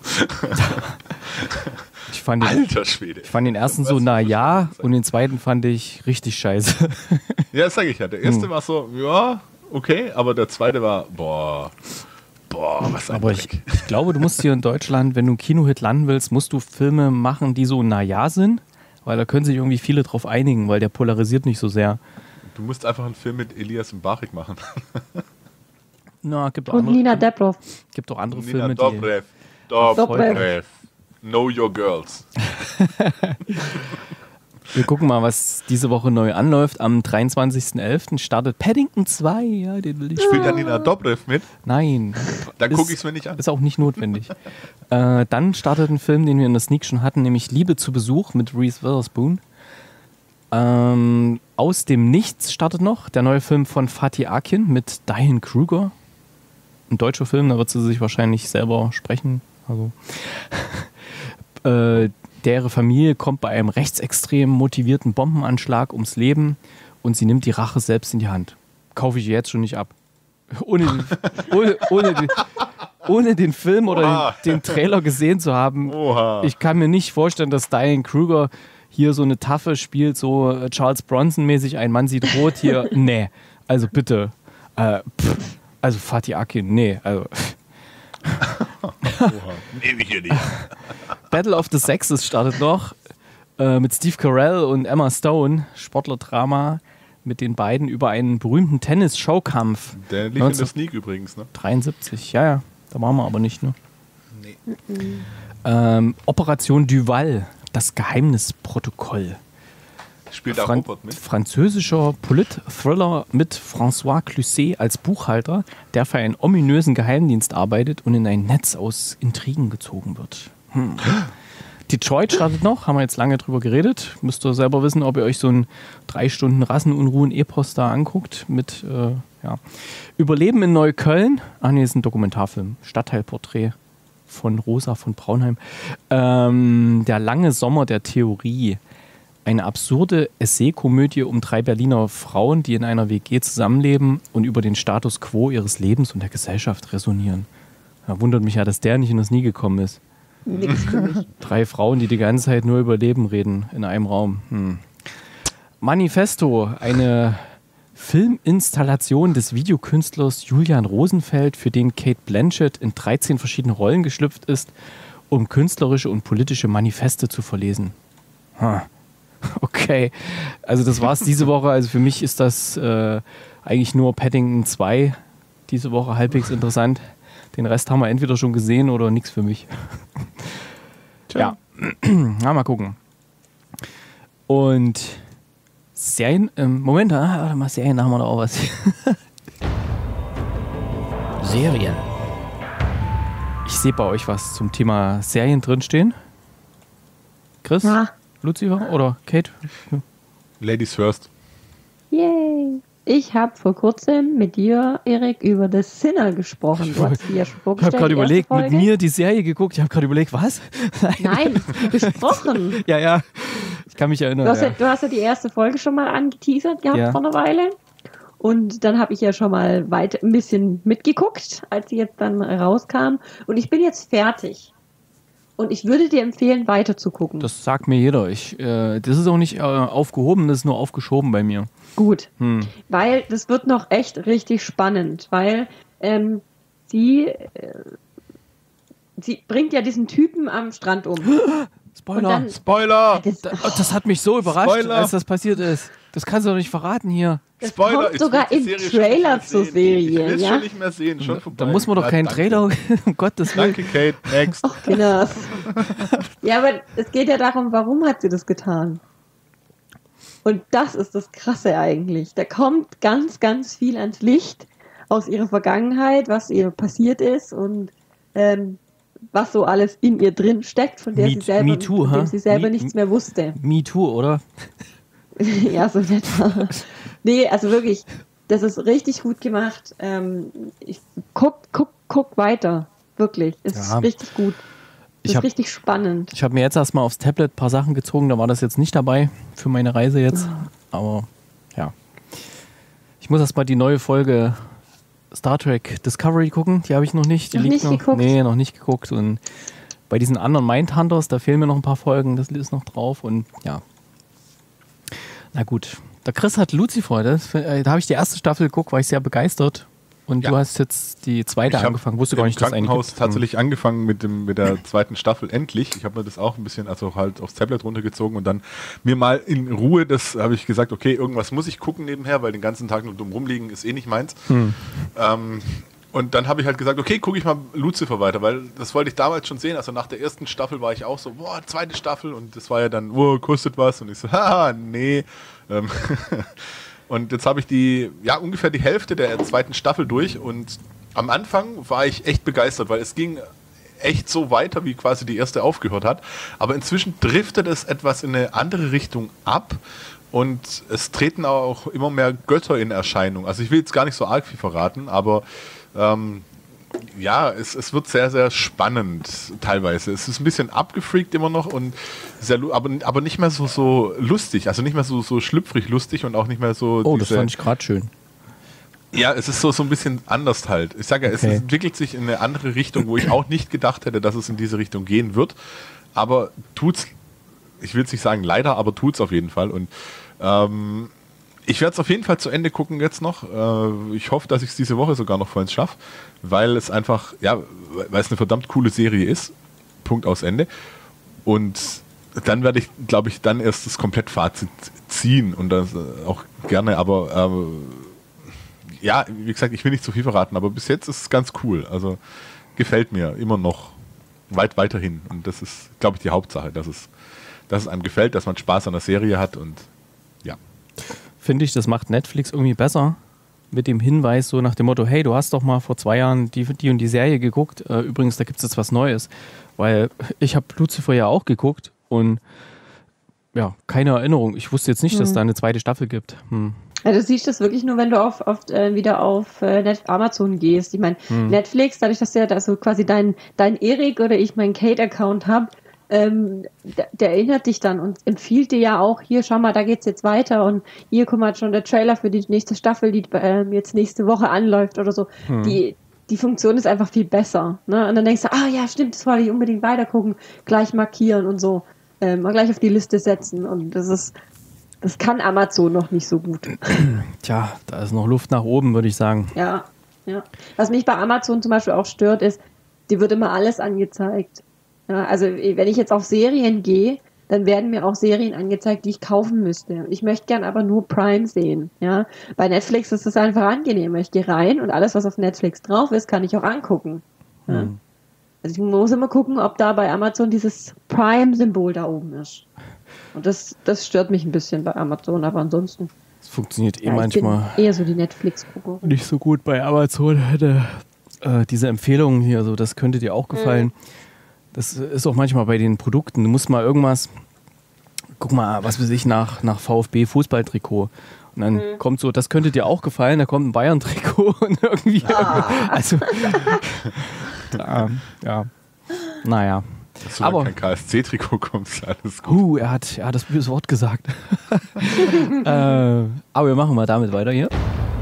Ich fand den, Alter Schwede. Ich fand den ersten so, na ja, und den zweiten fand ich richtig scheiße. Ja, das sage ich ja. Der erste hm. war so, ja, okay, aber der zweite war, boah, boah, was ein Aber ich, ich glaube, du musst hier in Deutschland, wenn du einen Kinohit landen willst, musst du Filme machen, die so na ja sind, Weil da können sich irgendwie viele drauf einigen, weil der polarisiert nicht so sehr. Du musst einfach einen Film mit Elias Mbarek machen. Na, gibt auch Und andere, Nina Dobrev. gibt auch andere Nina Filme, Dobrev. die... Dobrev. Know your girls. Wir gucken mal, was diese Woche neu anläuft. Am dreiundzwanzigsten elften startet Paddington zwei. Ja, den will ich Spielt da Nina Dobrev mit? Nein. Dann Ist- gucke ich es mir nicht an. Ist auch nicht notwendig. äh, dann startet ein Film, den wir in der Sneak schon hatten, nämlich Liebe zu Besuch mit Reese Witherspoon. Ähm, aus dem Nichts startet noch der neue Film von Fatih Akin mit Diane Kruger. Ein deutscher Film, da wird sie sich wahrscheinlich selber sprechen. Also, äh, deren Familie kommt bei einem rechtsextrem motivierten Bombenanschlag ums Leben und sie nimmt die Rache selbst in die Hand. Kaufe ich jetzt schon nicht ab. Ohne, den- ohne, ohne, den, ohne den Film oder Oha. den, den Trailer gesehen zu haben. Oha. Ich kann mir nicht vorstellen, dass Diane Kruger hier so eine Taffe spielt, so äh, Charles Bronson-mäßig, ein Mann sieht rot hier. Nee, also bitte. Äh, pff, also Fatih Akin, nee. Also. Nehme ich hier nicht. Battle of the Sexes startet noch äh, mit Steve Carell und Emma Stone, Sportlerdrama mit den beiden über einen berühmten Tennis-Showkampf. Der lief in der Sneak übrigens, ne? dreiundsiebzig, ja, ja, da waren wir aber nicht, ne? Ähm, Operation Duval, das Geheimnisprotokoll. Spielt auch Fran Robert mit. französischer Polit-Thriller mit François Cluzet als Buchhalter, der für einen ominösen Geheimdienst arbeitet und in ein Netz aus Intrigen gezogen wird. Hm. Detroit startet noch, haben wir jetzt lange drüber geredet. Müsst ihr selber wissen, ob ihr euch so ein drei Stunden Rassenunruhen-Epos da anguckt mit äh, ja. Überleben in Neukölln. Ach nee, ist ein Dokumentarfilm. Stadtteilporträt von Rosa von Braunheim. Ähm, der lange Sommer der Theorie. Eine absurde Essay-Komödie um drei Berliner Frauen, die in einer W G zusammenleben und über den Status quo ihres Lebens und der Gesellschaft resonieren. Da wundert mich ja, dass der nicht in das Nie gekommen ist. Nix für mich. Drei Frauen, die die ganze Zeit nur über Leben reden in einem Raum. Hm. Manifesto, eine Filminstallation des Videokünstlers Julian Rosenfeld, für den Cate Blanchett in dreizehn verschiedene Rollen geschlüpft ist, um künstlerische und politische Manifeste zu verlesen. Hm. Okay, also das war's diese Woche. Also für mich ist das äh, eigentlich nur Paddington zwei diese Woche halbwegs interessant. Den Rest haben wir entweder schon gesehen oder nichts für mich. Ja, ja, mal gucken. Und Serien, ähm, Moment, ah, warte mal, Serien, da haben wir doch auch was. Serien. Ich sehe bei euch was zum Thema Serien drinstehen. Chris, Ja. Lucifer oder Kate? Ladies first. Yay. Ich habe vor kurzem mit dir, Erik, über The Sinner gesprochen. Du hast die ja schon Ich vorgestellt. habe gerade die erste überlegt, mit Folge. mir die Serie geguckt. Ich habe gerade überlegt, was? Nein, besprochen. Ja, ja. Ich kann mich erinnern. Du hast, ja. Ja. du hast ja die erste Folge schon mal angeteasert gehabt Ja. vor einer Weile. Und dann habe ich ja schon mal weit ein bisschen mitgeguckt, als sie jetzt dann rauskam. Und ich bin jetzt fertig. Und ich würde dir empfehlen, weiter zu gucken. Das sagt mir jeder. Ich, äh, das ist auch nicht äh, aufgehoben, das ist nur aufgeschoben bei mir. Gut. Hm. Weil das wird noch echt richtig spannend, weil ähm, sie, äh, sie bringt ja diesen Typen am Strand um. Spoiler. Und dann- Spoiler! Das, das, das hat mich so überrascht, Spoiler. als das passiert ist. Das kannst du doch nicht verraten hier. das Spoiler! kommt ich sogar will im die Serie schon nicht Trailer mehr zur sehen. Ich Serie. will es Ja? schon nicht mehr sehen, schon vorbei. Da muss man doch Ja, keinen danke. Trailer, um Gottes Willen. Danke, Kate. Next. Genau. Ja, aber es geht ja darum, warum hat sie das getan? Und das ist das Krasse eigentlich. Da kommt ganz, ganz viel ans Licht aus ihrer Vergangenheit, was ihr passiert ist und ähm, was so alles in ihr drin steckt, von der Me- sie selber, Me Too, von dem ha? sie selber Me- nichts mehr wusste. Me Too, oder? Ja, so in etwa. Nee, also wirklich, das ist richtig gut gemacht. Ähm, ich guck, guck, guck weiter. Wirklich. Es Ja. ist richtig gut. Es Ich ist hab- richtig spannend. Ich habe mir jetzt erstmal aufs Tablet ein paar Sachen gezogen, da war das jetzt nicht dabei für meine Reise jetzt. Aber ja. Ich muss erstmal die neue Folge Star Trek Discovery gucken, die habe ich noch nicht. Die Noch liegt nicht noch. geguckt? Nee, noch nicht geguckt. Und bei diesen anderen Mindhunters, da fehlen mir noch ein paar Folgen, das ist noch drauf und ja. Na gut. Der Chris hat Lucifer, das, äh, da habe ich die erste Staffel geguckt, war ich sehr begeistert. Und Ja. du hast jetzt die zweite Ich hab angefangen. Wusste gar im nicht, dass es eine Krankenhaus gibt. tatsächlich angefangen mit, dem, mit der zweiten Staffel endlich. Ich habe mir das auch ein bisschen, also halt aufs Tablet runtergezogen und dann mir mal in Ruhe, das habe ich gesagt, okay, irgendwas muss ich gucken nebenher, weil den ganzen Tag nur dumm rumliegen ist eh nicht meins. Hm. Ähm, und dann habe ich halt gesagt, okay, gucke ich mal Lucifer weiter, weil das wollte ich damals schon sehen. Also nach der ersten Staffel war ich auch so, boah, zweite Staffel und das war ja dann, oh, kostet was und ich so, haha, nee. Ähm und jetzt habe ich die, ja, ungefähr die Hälfte der zweiten Staffel durch und am Anfang war ich echt begeistert, weil es ging echt so weiter, wie quasi die erste aufgehört hat. Aber inzwischen driftet es etwas in eine andere Richtung ab und es treten auch immer mehr Götter in Erscheinung. Also ich will jetzt gar nicht so arg viel verraten, aber ähm, ja, es, es wird sehr, sehr spannend teilweise. Es ist ein bisschen abgefreakt immer noch und sehr, lu- aber, aber nicht mehr so, so lustig, also nicht mehr so, so schlüpfrig lustig und auch nicht mehr so Oh, das diese, fand ich gerade schön. ja, es ist so, so ein bisschen anders halt. Ich sage ja, es Okay. entwickelt sich in eine andere Richtung, wo ich auch nicht gedacht hätte, dass es in diese Richtung gehen wird. Aber tut's, ich will es nicht sagen leider, aber tut's auf jeden Fall. Und ähm, ich werde es auf jeden Fall zu Ende gucken jetzt noch. Äh, ich hoffe, dass ich es diese Woche sogar noch vollends schaffe, weil es einfach, ja, weil es eine verdammt coole Serie ist. Punkt aus Ende. Und dann werde ich, glaube ich, dann erst das Komplettfazit ziehen und das äh, auch gerne, aber äh, ja, wie gesagt, ich will nicht zu viel verraten, aber bis jetzt ist es ganz cool. Also gefällt mir immer noch weit weiterhin. Und das ist, glaube ich, die Hauptsache, dass es, dass es einem gefällt, dass man Spaß an der Serie hat und ja. Finde ich, das macht Netflix irgendwie besser. Mit dem Hinweis so nach dem Motto, hey, du hast doch mal vor zwei Jahren die, die und die Serie geguckt. Äh, übrigens, da gibt es jetzt was Neues. Weil ich habe Lucifer ja auch geguckt und ja, keine Erinnerung. Ich wusste jetzt nicht, dass es da eine zweite Staffel gibt. Hm. Ja, du siehst das wirklich nur, wenn du auf, auf, äh, wieder auf äh, Net Amazon gehst. Ich meine, Hm. Netflix, dadurch, dass du ja da so quasi dein, dein Erik oder ich meinen Kate-Account habe, ähm, der, der erinnert dich dann und empfiehlt dir ja auch, hier, schau mal, da geht's jetzt weiter und hier, guck mal, schon der Trailer für die nächste Staffel, die ähm, jetzt nächste Woche anläuft oder so. Hm. Die, die Funktion ist einfach viel besser. Ne? Und dann denkst du, ah ja, stimmt, das wollte ich unbedingt weitergucken, gleich markieren und so. Ähm, mal gleich auf die Liste setzen und das ist, das kann Amazon noch nicht so gut. Tja, da ist noch Luft nach oben, würde ich sagen. Ja, ja. Was mich bei Amazon zum Beispiel auch stört, ist, dir wird immer alles angezeigt. Ja, also wenn ich jetzt auf Serien gehe, dann werden mir auch Serien angezeigt, die ich kaufen müsste. Und ich möchte gern aber nur Prime sehen. Ja, bei Netflix ist es einfach angenehm. Ich gehe rein und alles, was auf Netflix drauf ist, kann ich auch angucken. Ja. Hm. Also ich muss immer gucken, ob da bei Amazon dieses Prime-Symbol da oben ist. Und das, das stört mich ein bisschen bei Amazon, aber ansonsten. Es funktioniert eh Ja, ich manchmal bin eher so die Netflix-Guckerin. nicht so gut bei Amazon. Hätte äh, diese Empfehlungen hier, so, das könnte dir auch gefallen. Das ist auch manchmal bei den Produkten. Du musst mal irgendwas, guck mal, was weiß ich, nach, nach VfB Fußballtrikot. Und dann kommt so, das könnte dir auch gefallen, da kommt ein Bayern-Trikot und irgendwie. Also, da, ja. Naja. Solange Aber- kein K S C-Trikot kommt, ist alles gut. Huh, er hat, er hat das böse Wort gesagt. äh, aber wir machen mal damit weiter hier.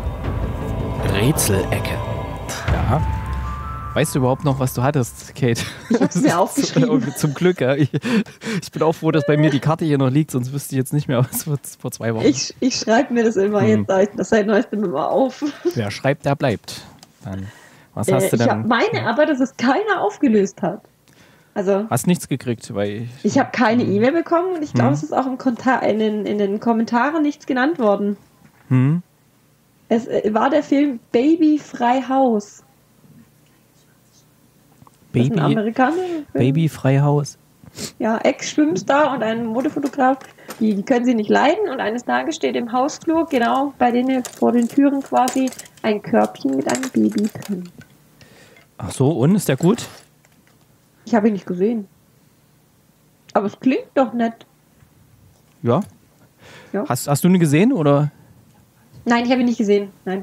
Rätselecke. Ja. Weißt du überhaupt noch, was du hattest, Kate? Ich hab's mir aufgeschrieben. Zum Glück, ja. Ich, ich bin auch froh, dass bei mir die Karte hier noch liegt, sonst wüsste ich jetzt nicht mehr, was vor, vor zwei Wochen. Ich, ich schreibe mir das immer Hm. jetzt seit, seit neuestem immer auf. Wer schreibt, der bleibt. Dann, was Äh, hast du ich hab, denn? meine aber, dass es keiner aufgelöst hat. Also, Hast nichts gekriegt, weil ich, ich habe keine E-Mail bekommen und ich glaube, Hm. es ist auch im Konta in, den, in den Kommentaren nichts genannt worden. hm? Es äh, war der Film Baby Frei Haus. Das ist ein Baby, amerikanischer Film. Baby Freihaus. Ja, Ex-Schwimmstar und ein Modefotograf, die, die können sie nicht leiden. Und eines Tages steht im Hausflur, genau bei denen vor den Türen quasi, ein Körbchen mit einem Baby drin. Ach so, und ist der gut? Ich habe ihn nicht gesehen. Aber es klingt doch nett. Ja. Ja. Hast, hast du ihn gesehen oder? Nein, ich habe ihn nicht gesehen. Nein.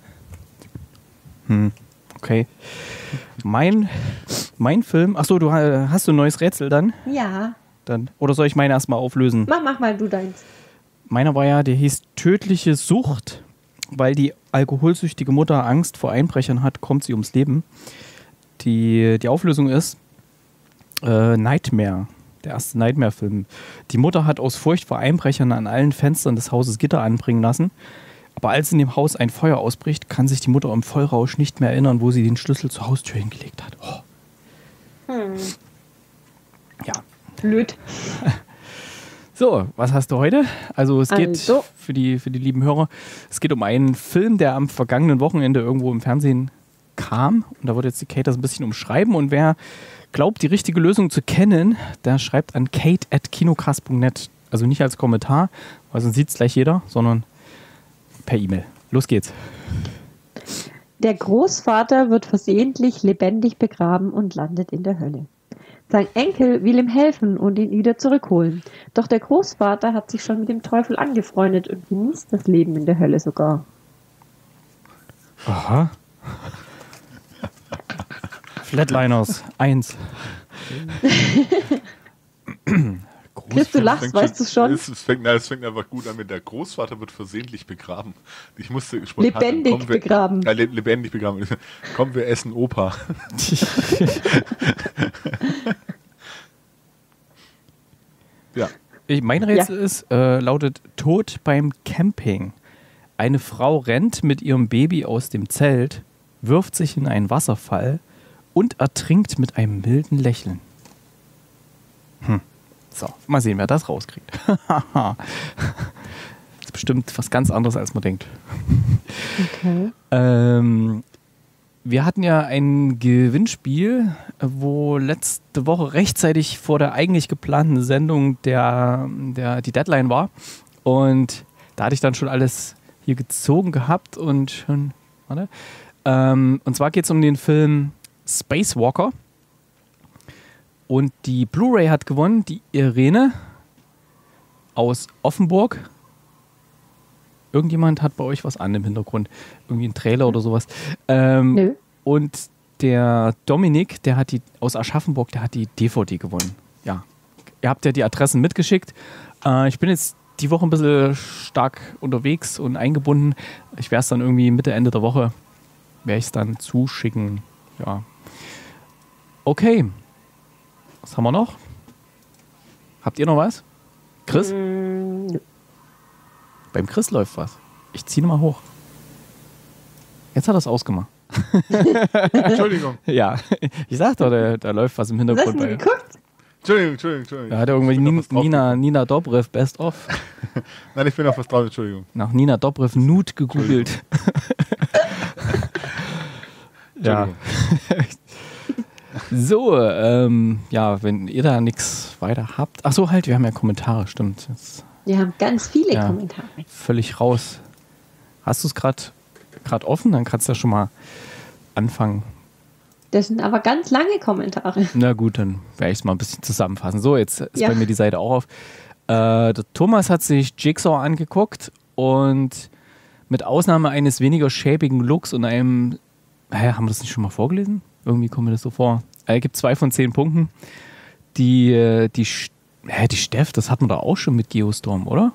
Hm, okay. Mein, mein Film, ach so, du äh, hast du ein neues Rätsel dann? Ja. dann? Oder soll ich meine erstmal auflösen? Mach, mach mal du deins. Meiner war ja, der hieß Tödliche Sucht, weil die alkoholsüchtige Mutter Angst vor Einbrechern hat, kommt sie ums Leben. Die, die Auflösung ist äh, Nightmare, der erste Nightmare-Film. Die Mutter hat aus Furcht vor Einbrechern an allen Fenstern des Hauses Gitter anbringen lassen. Aber als in dem Haus ein Feuer ausbricht, kann sich die Mutter im Vollrausch nicht mehr erinnern, wo sie den Schlüssel zur Haustür hingelegt hat. Oh. Hm. Ja. Blöd. So, was hast du heute? Also es geht Also. für die, für die lieben Hörer, es geht um einen Film, der am vergangenen Wochenende irgendwo im Fernsehen kam. Und da wird jetzt die Kate das ein bisschen umschreiben. Und wer glaubt, die richtige Lösung zu kennen, der schreibt an kate at kinocast punkt net. Also nicht als Kommentar, weil sonst sieht es gleich jeder, sondern per E-Mail. Los geht's. Der Großvater wird versehentlich lebendig begraben und landet in der Hölle. Sein Enkel will ihm helfen und ihn wieder zurückholen. Doch der Großvater hat sich schon mit dem Teufel angefreundet und genießt das Leben in der Hölle sogar. Aha. Flatliners eins. Chris, du lachst, Fängt weißt du schon? Es fängt, nein, es fängt einfach gut an mit der Großvater wird versehentlich begraben. Ich musste spontan... Lebendig komm, wir, begraben. Ja, le lebendig begraben. Komm, wir essen Opa. Ja. Ich, mein Rätsel Ja. ist, äh, lautet Tod beim Camping. Eine Frau rennt mit ihrem Baby aus dem Zelt, wirft sich in einen Wasserfall und ertrinkt mit einem milden Lächeln. Hm. So, mal sehen, wer das rauskriegt. Das ist bestimmt was ganz anderes, als man denkt. Okay. Ähm, wir hatten ja ein Gewinnspiel, wo letzte Woche rechtzeitig vor der eigentlich geplanten Sendung der, der, die Deadline war. Und da hatte ich dann schon alles hier gezogen gehabt und schon. Warte. Ähm, und zwar geht es um den Film Spacewalker. Und die Blu-ray hat gewonnen, die Irene aus Offenburg. Irgendjemand hat bei euch was an im Hintergrund. Irgendwie ein Trailer oder sowas. Ähm, Nö. Und der Dominik, der hat die aus Aschaffenburg, der hat die D V D gewonnen. Ja. Ihr habt ja die Adressen mitgeschickt. Äh, ich bin jetzt die Woche ein bisschen stark unterwegs und eingebunden. Ich werde es dann irgendwie Mitte, Ende der Woche, werde ich es dann zuschicken. Ja. Okay. Was haben wir noch? Habt ihr noch was? Chris? Mm, nö. Beim Chris läuft was. Ich ziehe mal hoch. Jetzt hat er es ausgemacht. Entschuldigung. Ja, ich sag doch, da, da läuft was im Was hast Hintergrund. du Bei, geguckt? Entschuldigung, Entschuldigung, Entschuldigung. da hat er irgendwie Ich bin Nin, auf was drauf Nina, Nina Dobrev Best of Nein, ich bin auf was drauf, Entschuldigung. nach Nina Dobrev Nude gegoogelt. Ja. Entschuldigung. So, ähm, ja, wenn ihr da nichts weiter habt. Ach so, halt, wir haben ja Kommentare, stimmt. Jetzt Wir haben ganz viele Ja. Kommentare. völlig raus. Hast du es gerade offen? Dann kannst du ja schon mal anfangen. Das sind aber ganz lange Kommentare. Na gut, dann werde ich es mal ein bisschen zusammenfassen. So, jetzt ist Ja. bei mir die Seite auch auf. Äh, der Thomas hat sich Jigsaw angeguckt und mit Ausnahme eines weniger schäbigen Looks und einem, hä, haben wir das nicht schon mal vorgelesen? Irgendwie kommt mir das so vor. Er gibt zwei von zehn Punkten. Die, äh, die, Sch- hä, die Steff, das hatten wir da auch schon mit Geostorm, oder?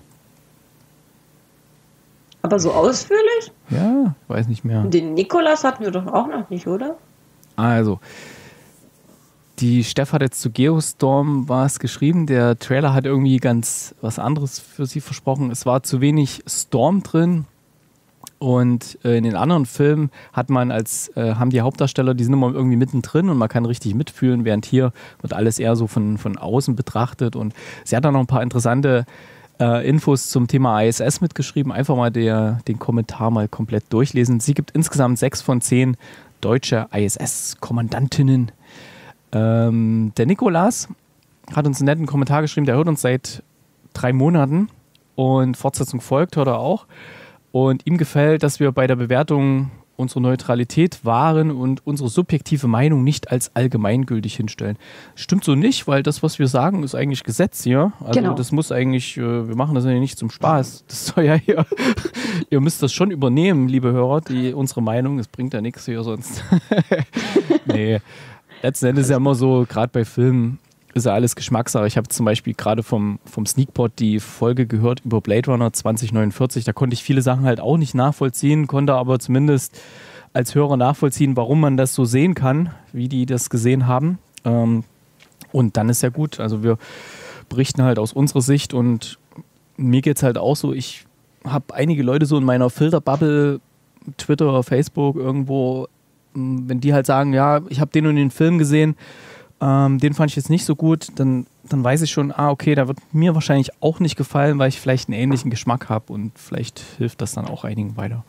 Aber so ausführlich? Ja, weiß nicht mehr. Den Nikolas hatten wir doch auch noch nicht, oder? Also, die Steff hat jetzt zu Geostorm was geschrieben. Der Trailer hat irgendwie ganz was anderes für sie versprochen. Es war zu wenig Storm drin. Und äh, in den anderen Filmen hat man als, äh, haben die Hauptdarsteller, die sind immer irgendwie mittendrin und man kann richtig mitfühlen, während hier wird alles eher so von, von außen betrachtet. Und sie hat dann noch ein paar interessante äh, Infos zum Thema I S S mitgeschrieben. Einfach mal der, den Kommentar mal komplett durchlesen. Sie gibt insgesamt sechs von zehn deutsche I S S-Kommandantinnen. Ähm, der Nikolas hat uns einen netten Kommentar geschrieben, der hört uns seit drei Monaten und Fortsetzung folgt, hört er auch. Und ihm gefällt, dass wir bei der Bewertung unsere Neutralität wahren und unsere subjektive Meinung nicht als allgemeingültig hinstellen. Stimmt so nicht, weil das, was wir sagen, ist eigentlich Gesetz hier. Also Genau. das muss eigentlich, äh, wir machen das ja nicht zum Spaß. Das soll ja hier, ihr müsst das schon übernehmen, liebe Hörer, die unsere Meinung, es bringt ja nichts hier sonst. Nee, letzten Endes ist ja immer so, gerade bei Filmen, ist ja alles Geschmackssache. Ich habe zum Beispiel gerade vom, vom Sneakpot die Folge gehört über Blade Runner zwanzig neunundvierzig. Da konnte ich viele Sachen halt auch nicht nachvollziehen, konnte aber zumindest als Hörer nachvollziehen, warum man das so sehen kann, wie die das gesehen haben. Ähm, und dann ist ja gut. Also wir berichten halt aus unserer Sicht und mir geht es halt auch so, ich habe einige Leute so in meiner Filterbubble, Twitter, Facebook irgendwo, wenn die halt sagen, ja, ich habe den und den Film gesehen, ähm, den fand ich jetzt nicht so gut, dann, dann weiß ich schon, ah, okay, da wird mir wahrscheinlich auch nicht gefallen, weil ich vielleicht einen ähnlichen Geschmack habe und vielleicht hilft das dann auch einigen weiter.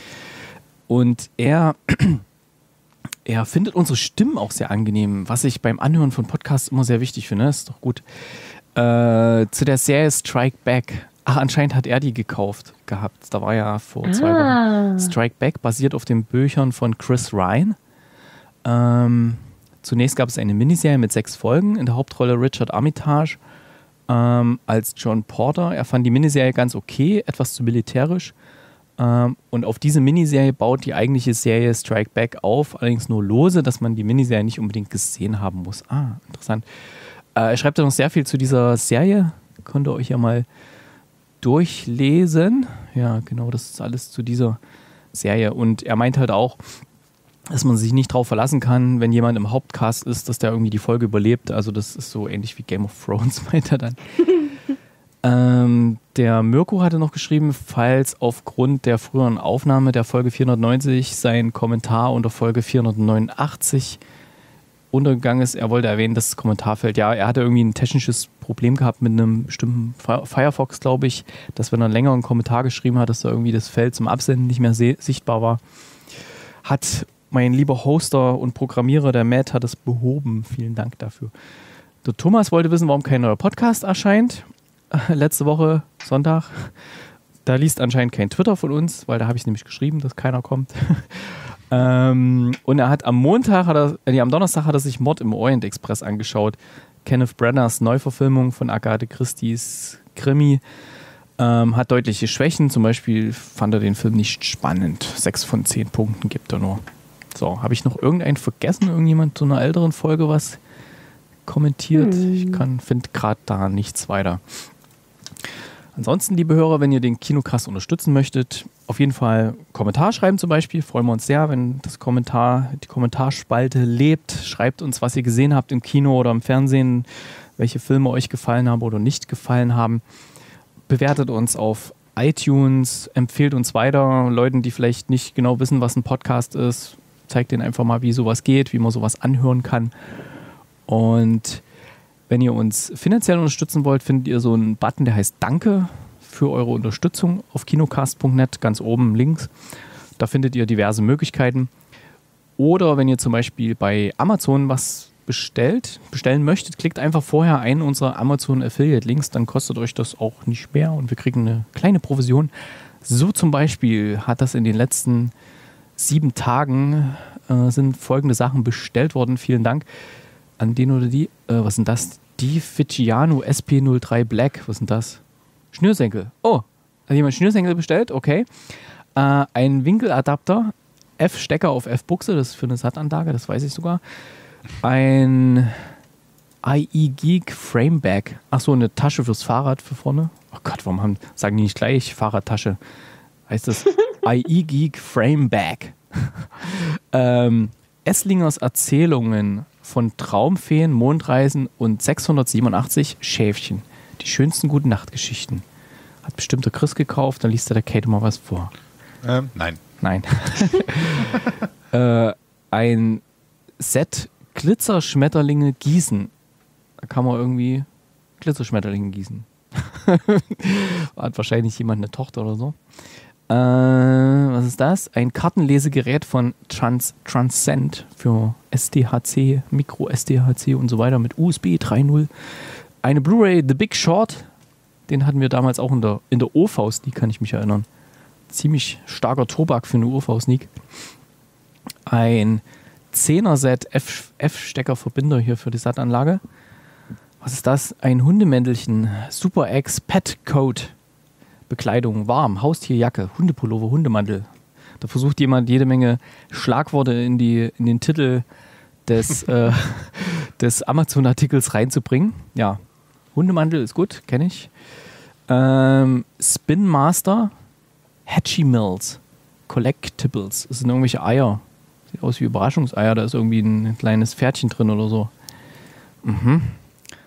Und er, er findet unsere Stimmen auch sehr angenehm, was ich beim Anhören von Podcasts immer sehr wichtig finde, ist doch gut. Äh, zu der Serie Strike Back. Ach, anscheinend hat er die gekauft gehabt. Da war ja vor ah. zwei Wochen. Strike Back basiert auf den Büchern von Chris Ryan. Ähm, zunächst gab es eine Miniserie mit sechs Folgen. In der Hauptrolle Richard Armitage ähm, als John Porter. Er fand die Miniserie ganz okay, etwas zu militärisch. Ähm, und auf diese Miniserie baut die eigentliche Serie Strike Back auf. Allerdings nur lose, dass man die Miniserie nicht unbedingt gesehen haben muss. Ah, interessant. Äh, er schreibt ja noch sehr viel zu dieser Serie. Könnt ihr euch ja mal durchlesen. Ja, genau, das ist alles zu dieser Serie. Und er meint halt auch, dass man sich nicht darauf verlassen kann, wenn jemand im Hauptcast ist, dass der irgendwie die Folge überlebt. Also das ist so ähnlich wie Game of Thrones, meint er dann. ähm, der Mirko hatte noch geschrieben, falls aufgrund der früheren Aufnahme der Folge vierhundertneunzig sein Kommentar unter Folge vierhundertneunundachtzig untergegangen ist. Er wollte erwähnen, dass das Kommentarfeld, ja, er hatte irgendwie ein technisches Problem gehabt mit einem bestimmten Firefox, glaube ich, dass wenn er länger einen Kommentar geschrieben hat, dass da irgendwie das Feld zum Absenden nicht mehr sichtbar war. Hat mein lieber Hoster und Programmierer, der Matt, hat es behoben. Vielen Dank dafür. Der Thomas wollte wissen, warum kein neuer Podcast erscheint. Äh, letzte Woche, Sonntag. Da liest anscheinend kein Twitter von uns, weil da habe ich nämlich geschrieben, dass keiner kommt. Ähm, und er hat am Montag, hat er, nee, am Donnerstag hat er sich Mord im Orient Express angeschaut. Kenneth Branaghs Neuverfilmung von Agatha Christie's Krimi. Ähm, hat deutliche Schwächen. Zum Beispiel fand er den Film nicht spannend. Sechs von zehn Punkten gibt er nur. So, habe ich noch irgendeinen vergessen? Irgendjemand zu einer älteren Folge was kommentiert? Hm. Ich finde gerade da nichts weiter. Ansonsten, liebe Hörer, wenn ihr den Kinocast unterstützen möchtet, auf jeden Fall Kommentar schreiben zum Beispiel. Freuen wir uns sehr, wenn das Kommentar, die Kommentarspalte lebt. Schreibt uns, was ihr gesehen habt im Kino oder im Fernsehen, welche Filme euch gefallen haben oder nicht gefallen haben. Bewertet uns auf iTunes, empfehlt uns weiter. Leuten, die vielleicht nicht genau wissen, was ein Podcast ist, zeigt denen einfach mal, wie sowas geht, wie man sowas anhören kann. Und wenn ihr uns finanziell unterstützen wollt, findet ihr so einen Button, der heißt Danke für eure Unterstützung auf kinocast punkt net, ganz oben links. Da findet ihr diverse Möglichkeiten. Oder wenn ihr zum Beispiel bei Amazon was bestellt, bestellen möchtet, klickt einfach vorher einen unserer Amazon Affiliate Links, dann kostet euch das auch nicht mehr und wir kriegen eine kleine Provision. So zum Beispiel hat das in den letzten sieben Tagen äh, sind folgende Sachen bestellt worden. Vielen Dank an den oder die. Äh, was sind das? Die Ficciano S P null drei Black. Was sind das? Schnürsenkel. Oh, hat jemand Schnürsenkel bestellt? Okay. Äh, ein Winkeladapter. F-Stecker auf F-Buchse. Das ist für eine S A T-Anlage, das weiß ich sogar. Ein I E Geek Frameback. Achso, eine Tasche fürs Fahrrad für vorne. Oh Gott, warum haben, sagen die nicht gleich Fahrradtasche? Heißt das I E Geek Frameback. ähm, Esslingers Erzählungen von Traumfeen, Mondreisen und sechshundertsiebenundachtzig Schäfchen. Die schönsten Gute-Nacht-Geschichten. Hat bestimmt der Chris gekauft, dann liest er der Kate mal was vor. Ähm, nein. Nein. äh, ein Set Glitzerschmetterlinge gießen. Da kann man irgendwie Glitzerschmetterlinge gießen. Hat wahrscheinlich jemand eine Tochter oder so. Äh, was ist das? Ein Kartenlesegerät von Trans Transcend für S D H C, Micro S D H C und so weiter mit U S B drei Punkt null. Eine Blu-ray The Big Short. Den hatten wir damals auch in der, in der O V-Sneak, kann ich mich erinnern. Ziemlich starker Tobak für eine O V-Sneak. Ein Zehner-Set F-Stecker-Verbinder hier für die S A T-Anlage. Was ist das? Ein Hundemäntelchen. Super X Pet Coat. Bekleidung, warm, Haustierjacke, Hundepullover, Hundemantel. Da versucht jemand jede Menge Schlagworte in, die, in den Titel des, äh, des Amazon-Artikels reinzubringen. Ja, Hundemantel ist gut, kenne ich. Ähm, Spin Master, Hatchimals, Collectibles. Das sind irgendwelche Eier. Sieht aus wie Überraschungseier, da ist irgendwie ein kleines Pferdchen drin oder so. Mhm.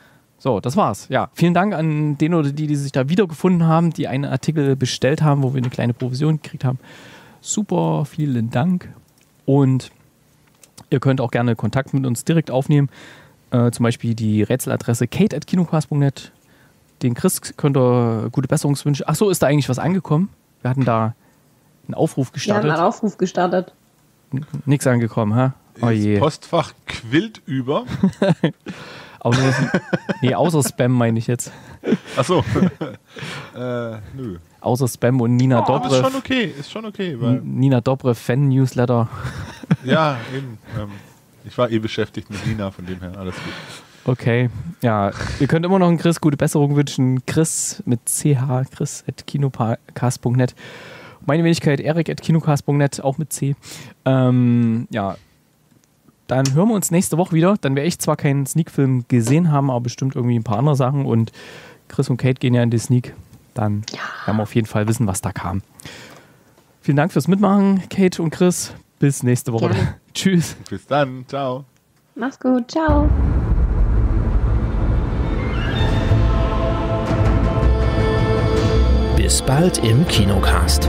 So, das war's. Ja, vielen Dank an den oder die, die sich da wiedergefunden haben, die einen Artikel bestellt haben, wo wir eine kleine Provision gekriegt haben. Super, vielen Dank. Und ihr könnt auch gerne Kontakt mit uns direkt aufnehmen. Äh, zum Beispiel die Rätseladresse kate at kinocast punkt net. Den Chris könnt ihr gute Besserungswünsche. Achso, ist da eigentlich was angekommen? Wir hatten da einen Aufruf gestartet. Wir haben einen Aufruf gestartet. N- Nix angekommen, ha? Oh je. Das Postfach quillt über. Außer, nee, außer Spam meine ich jetzt. Achso. äh, nö. Außer Spam und Nina Oh, Dobrev. ist schon okay, ist schon okay. Weil, Nina Dobrev Fan-Newsletter. ja, eben. Ähm, ich war eh beschäftigt mit Nina, von dem her alles gut. Okay, ja, ihr könnt immer noch einen Chris gute Besserung wünschen. Chris mit C H, chris at kinocast punkt net. Meine Wenigkeit, Erik at kinocast punkt net, auch mit C. Ähm, ja, dann hören wir uns nächste Woche wieder. Dann werde ich zwar keinen Sneak-Film gesehen haben, aber bestimmt irgendwie ein paar andere Sachen. Und Chris und Kate gehen ja in die Sneak. Dann ja. werden wir auf jeden Fall wissen, was da kam. Vielen Dank fürs Mitmachen, Kate und Chris. Bis nächste Woche. Gerne. Tschüss. Bis dann, ciao. Mach's gut, ciao. Bis bald im Kinocast.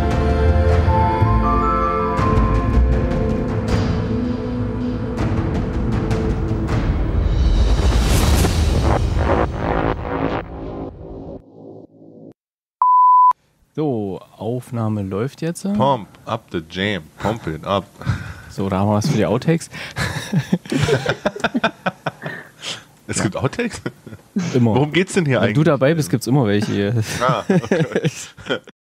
So, Aufnahme läuft jetzt. Pump up the jam. Pump it up. So, da haben wir was für die Outtakes. Es gibt Outtakes? Immer. Worum geht's denn hier Wenn eigentlich? du dabei bist, gibt es immer welche. Ah, okay.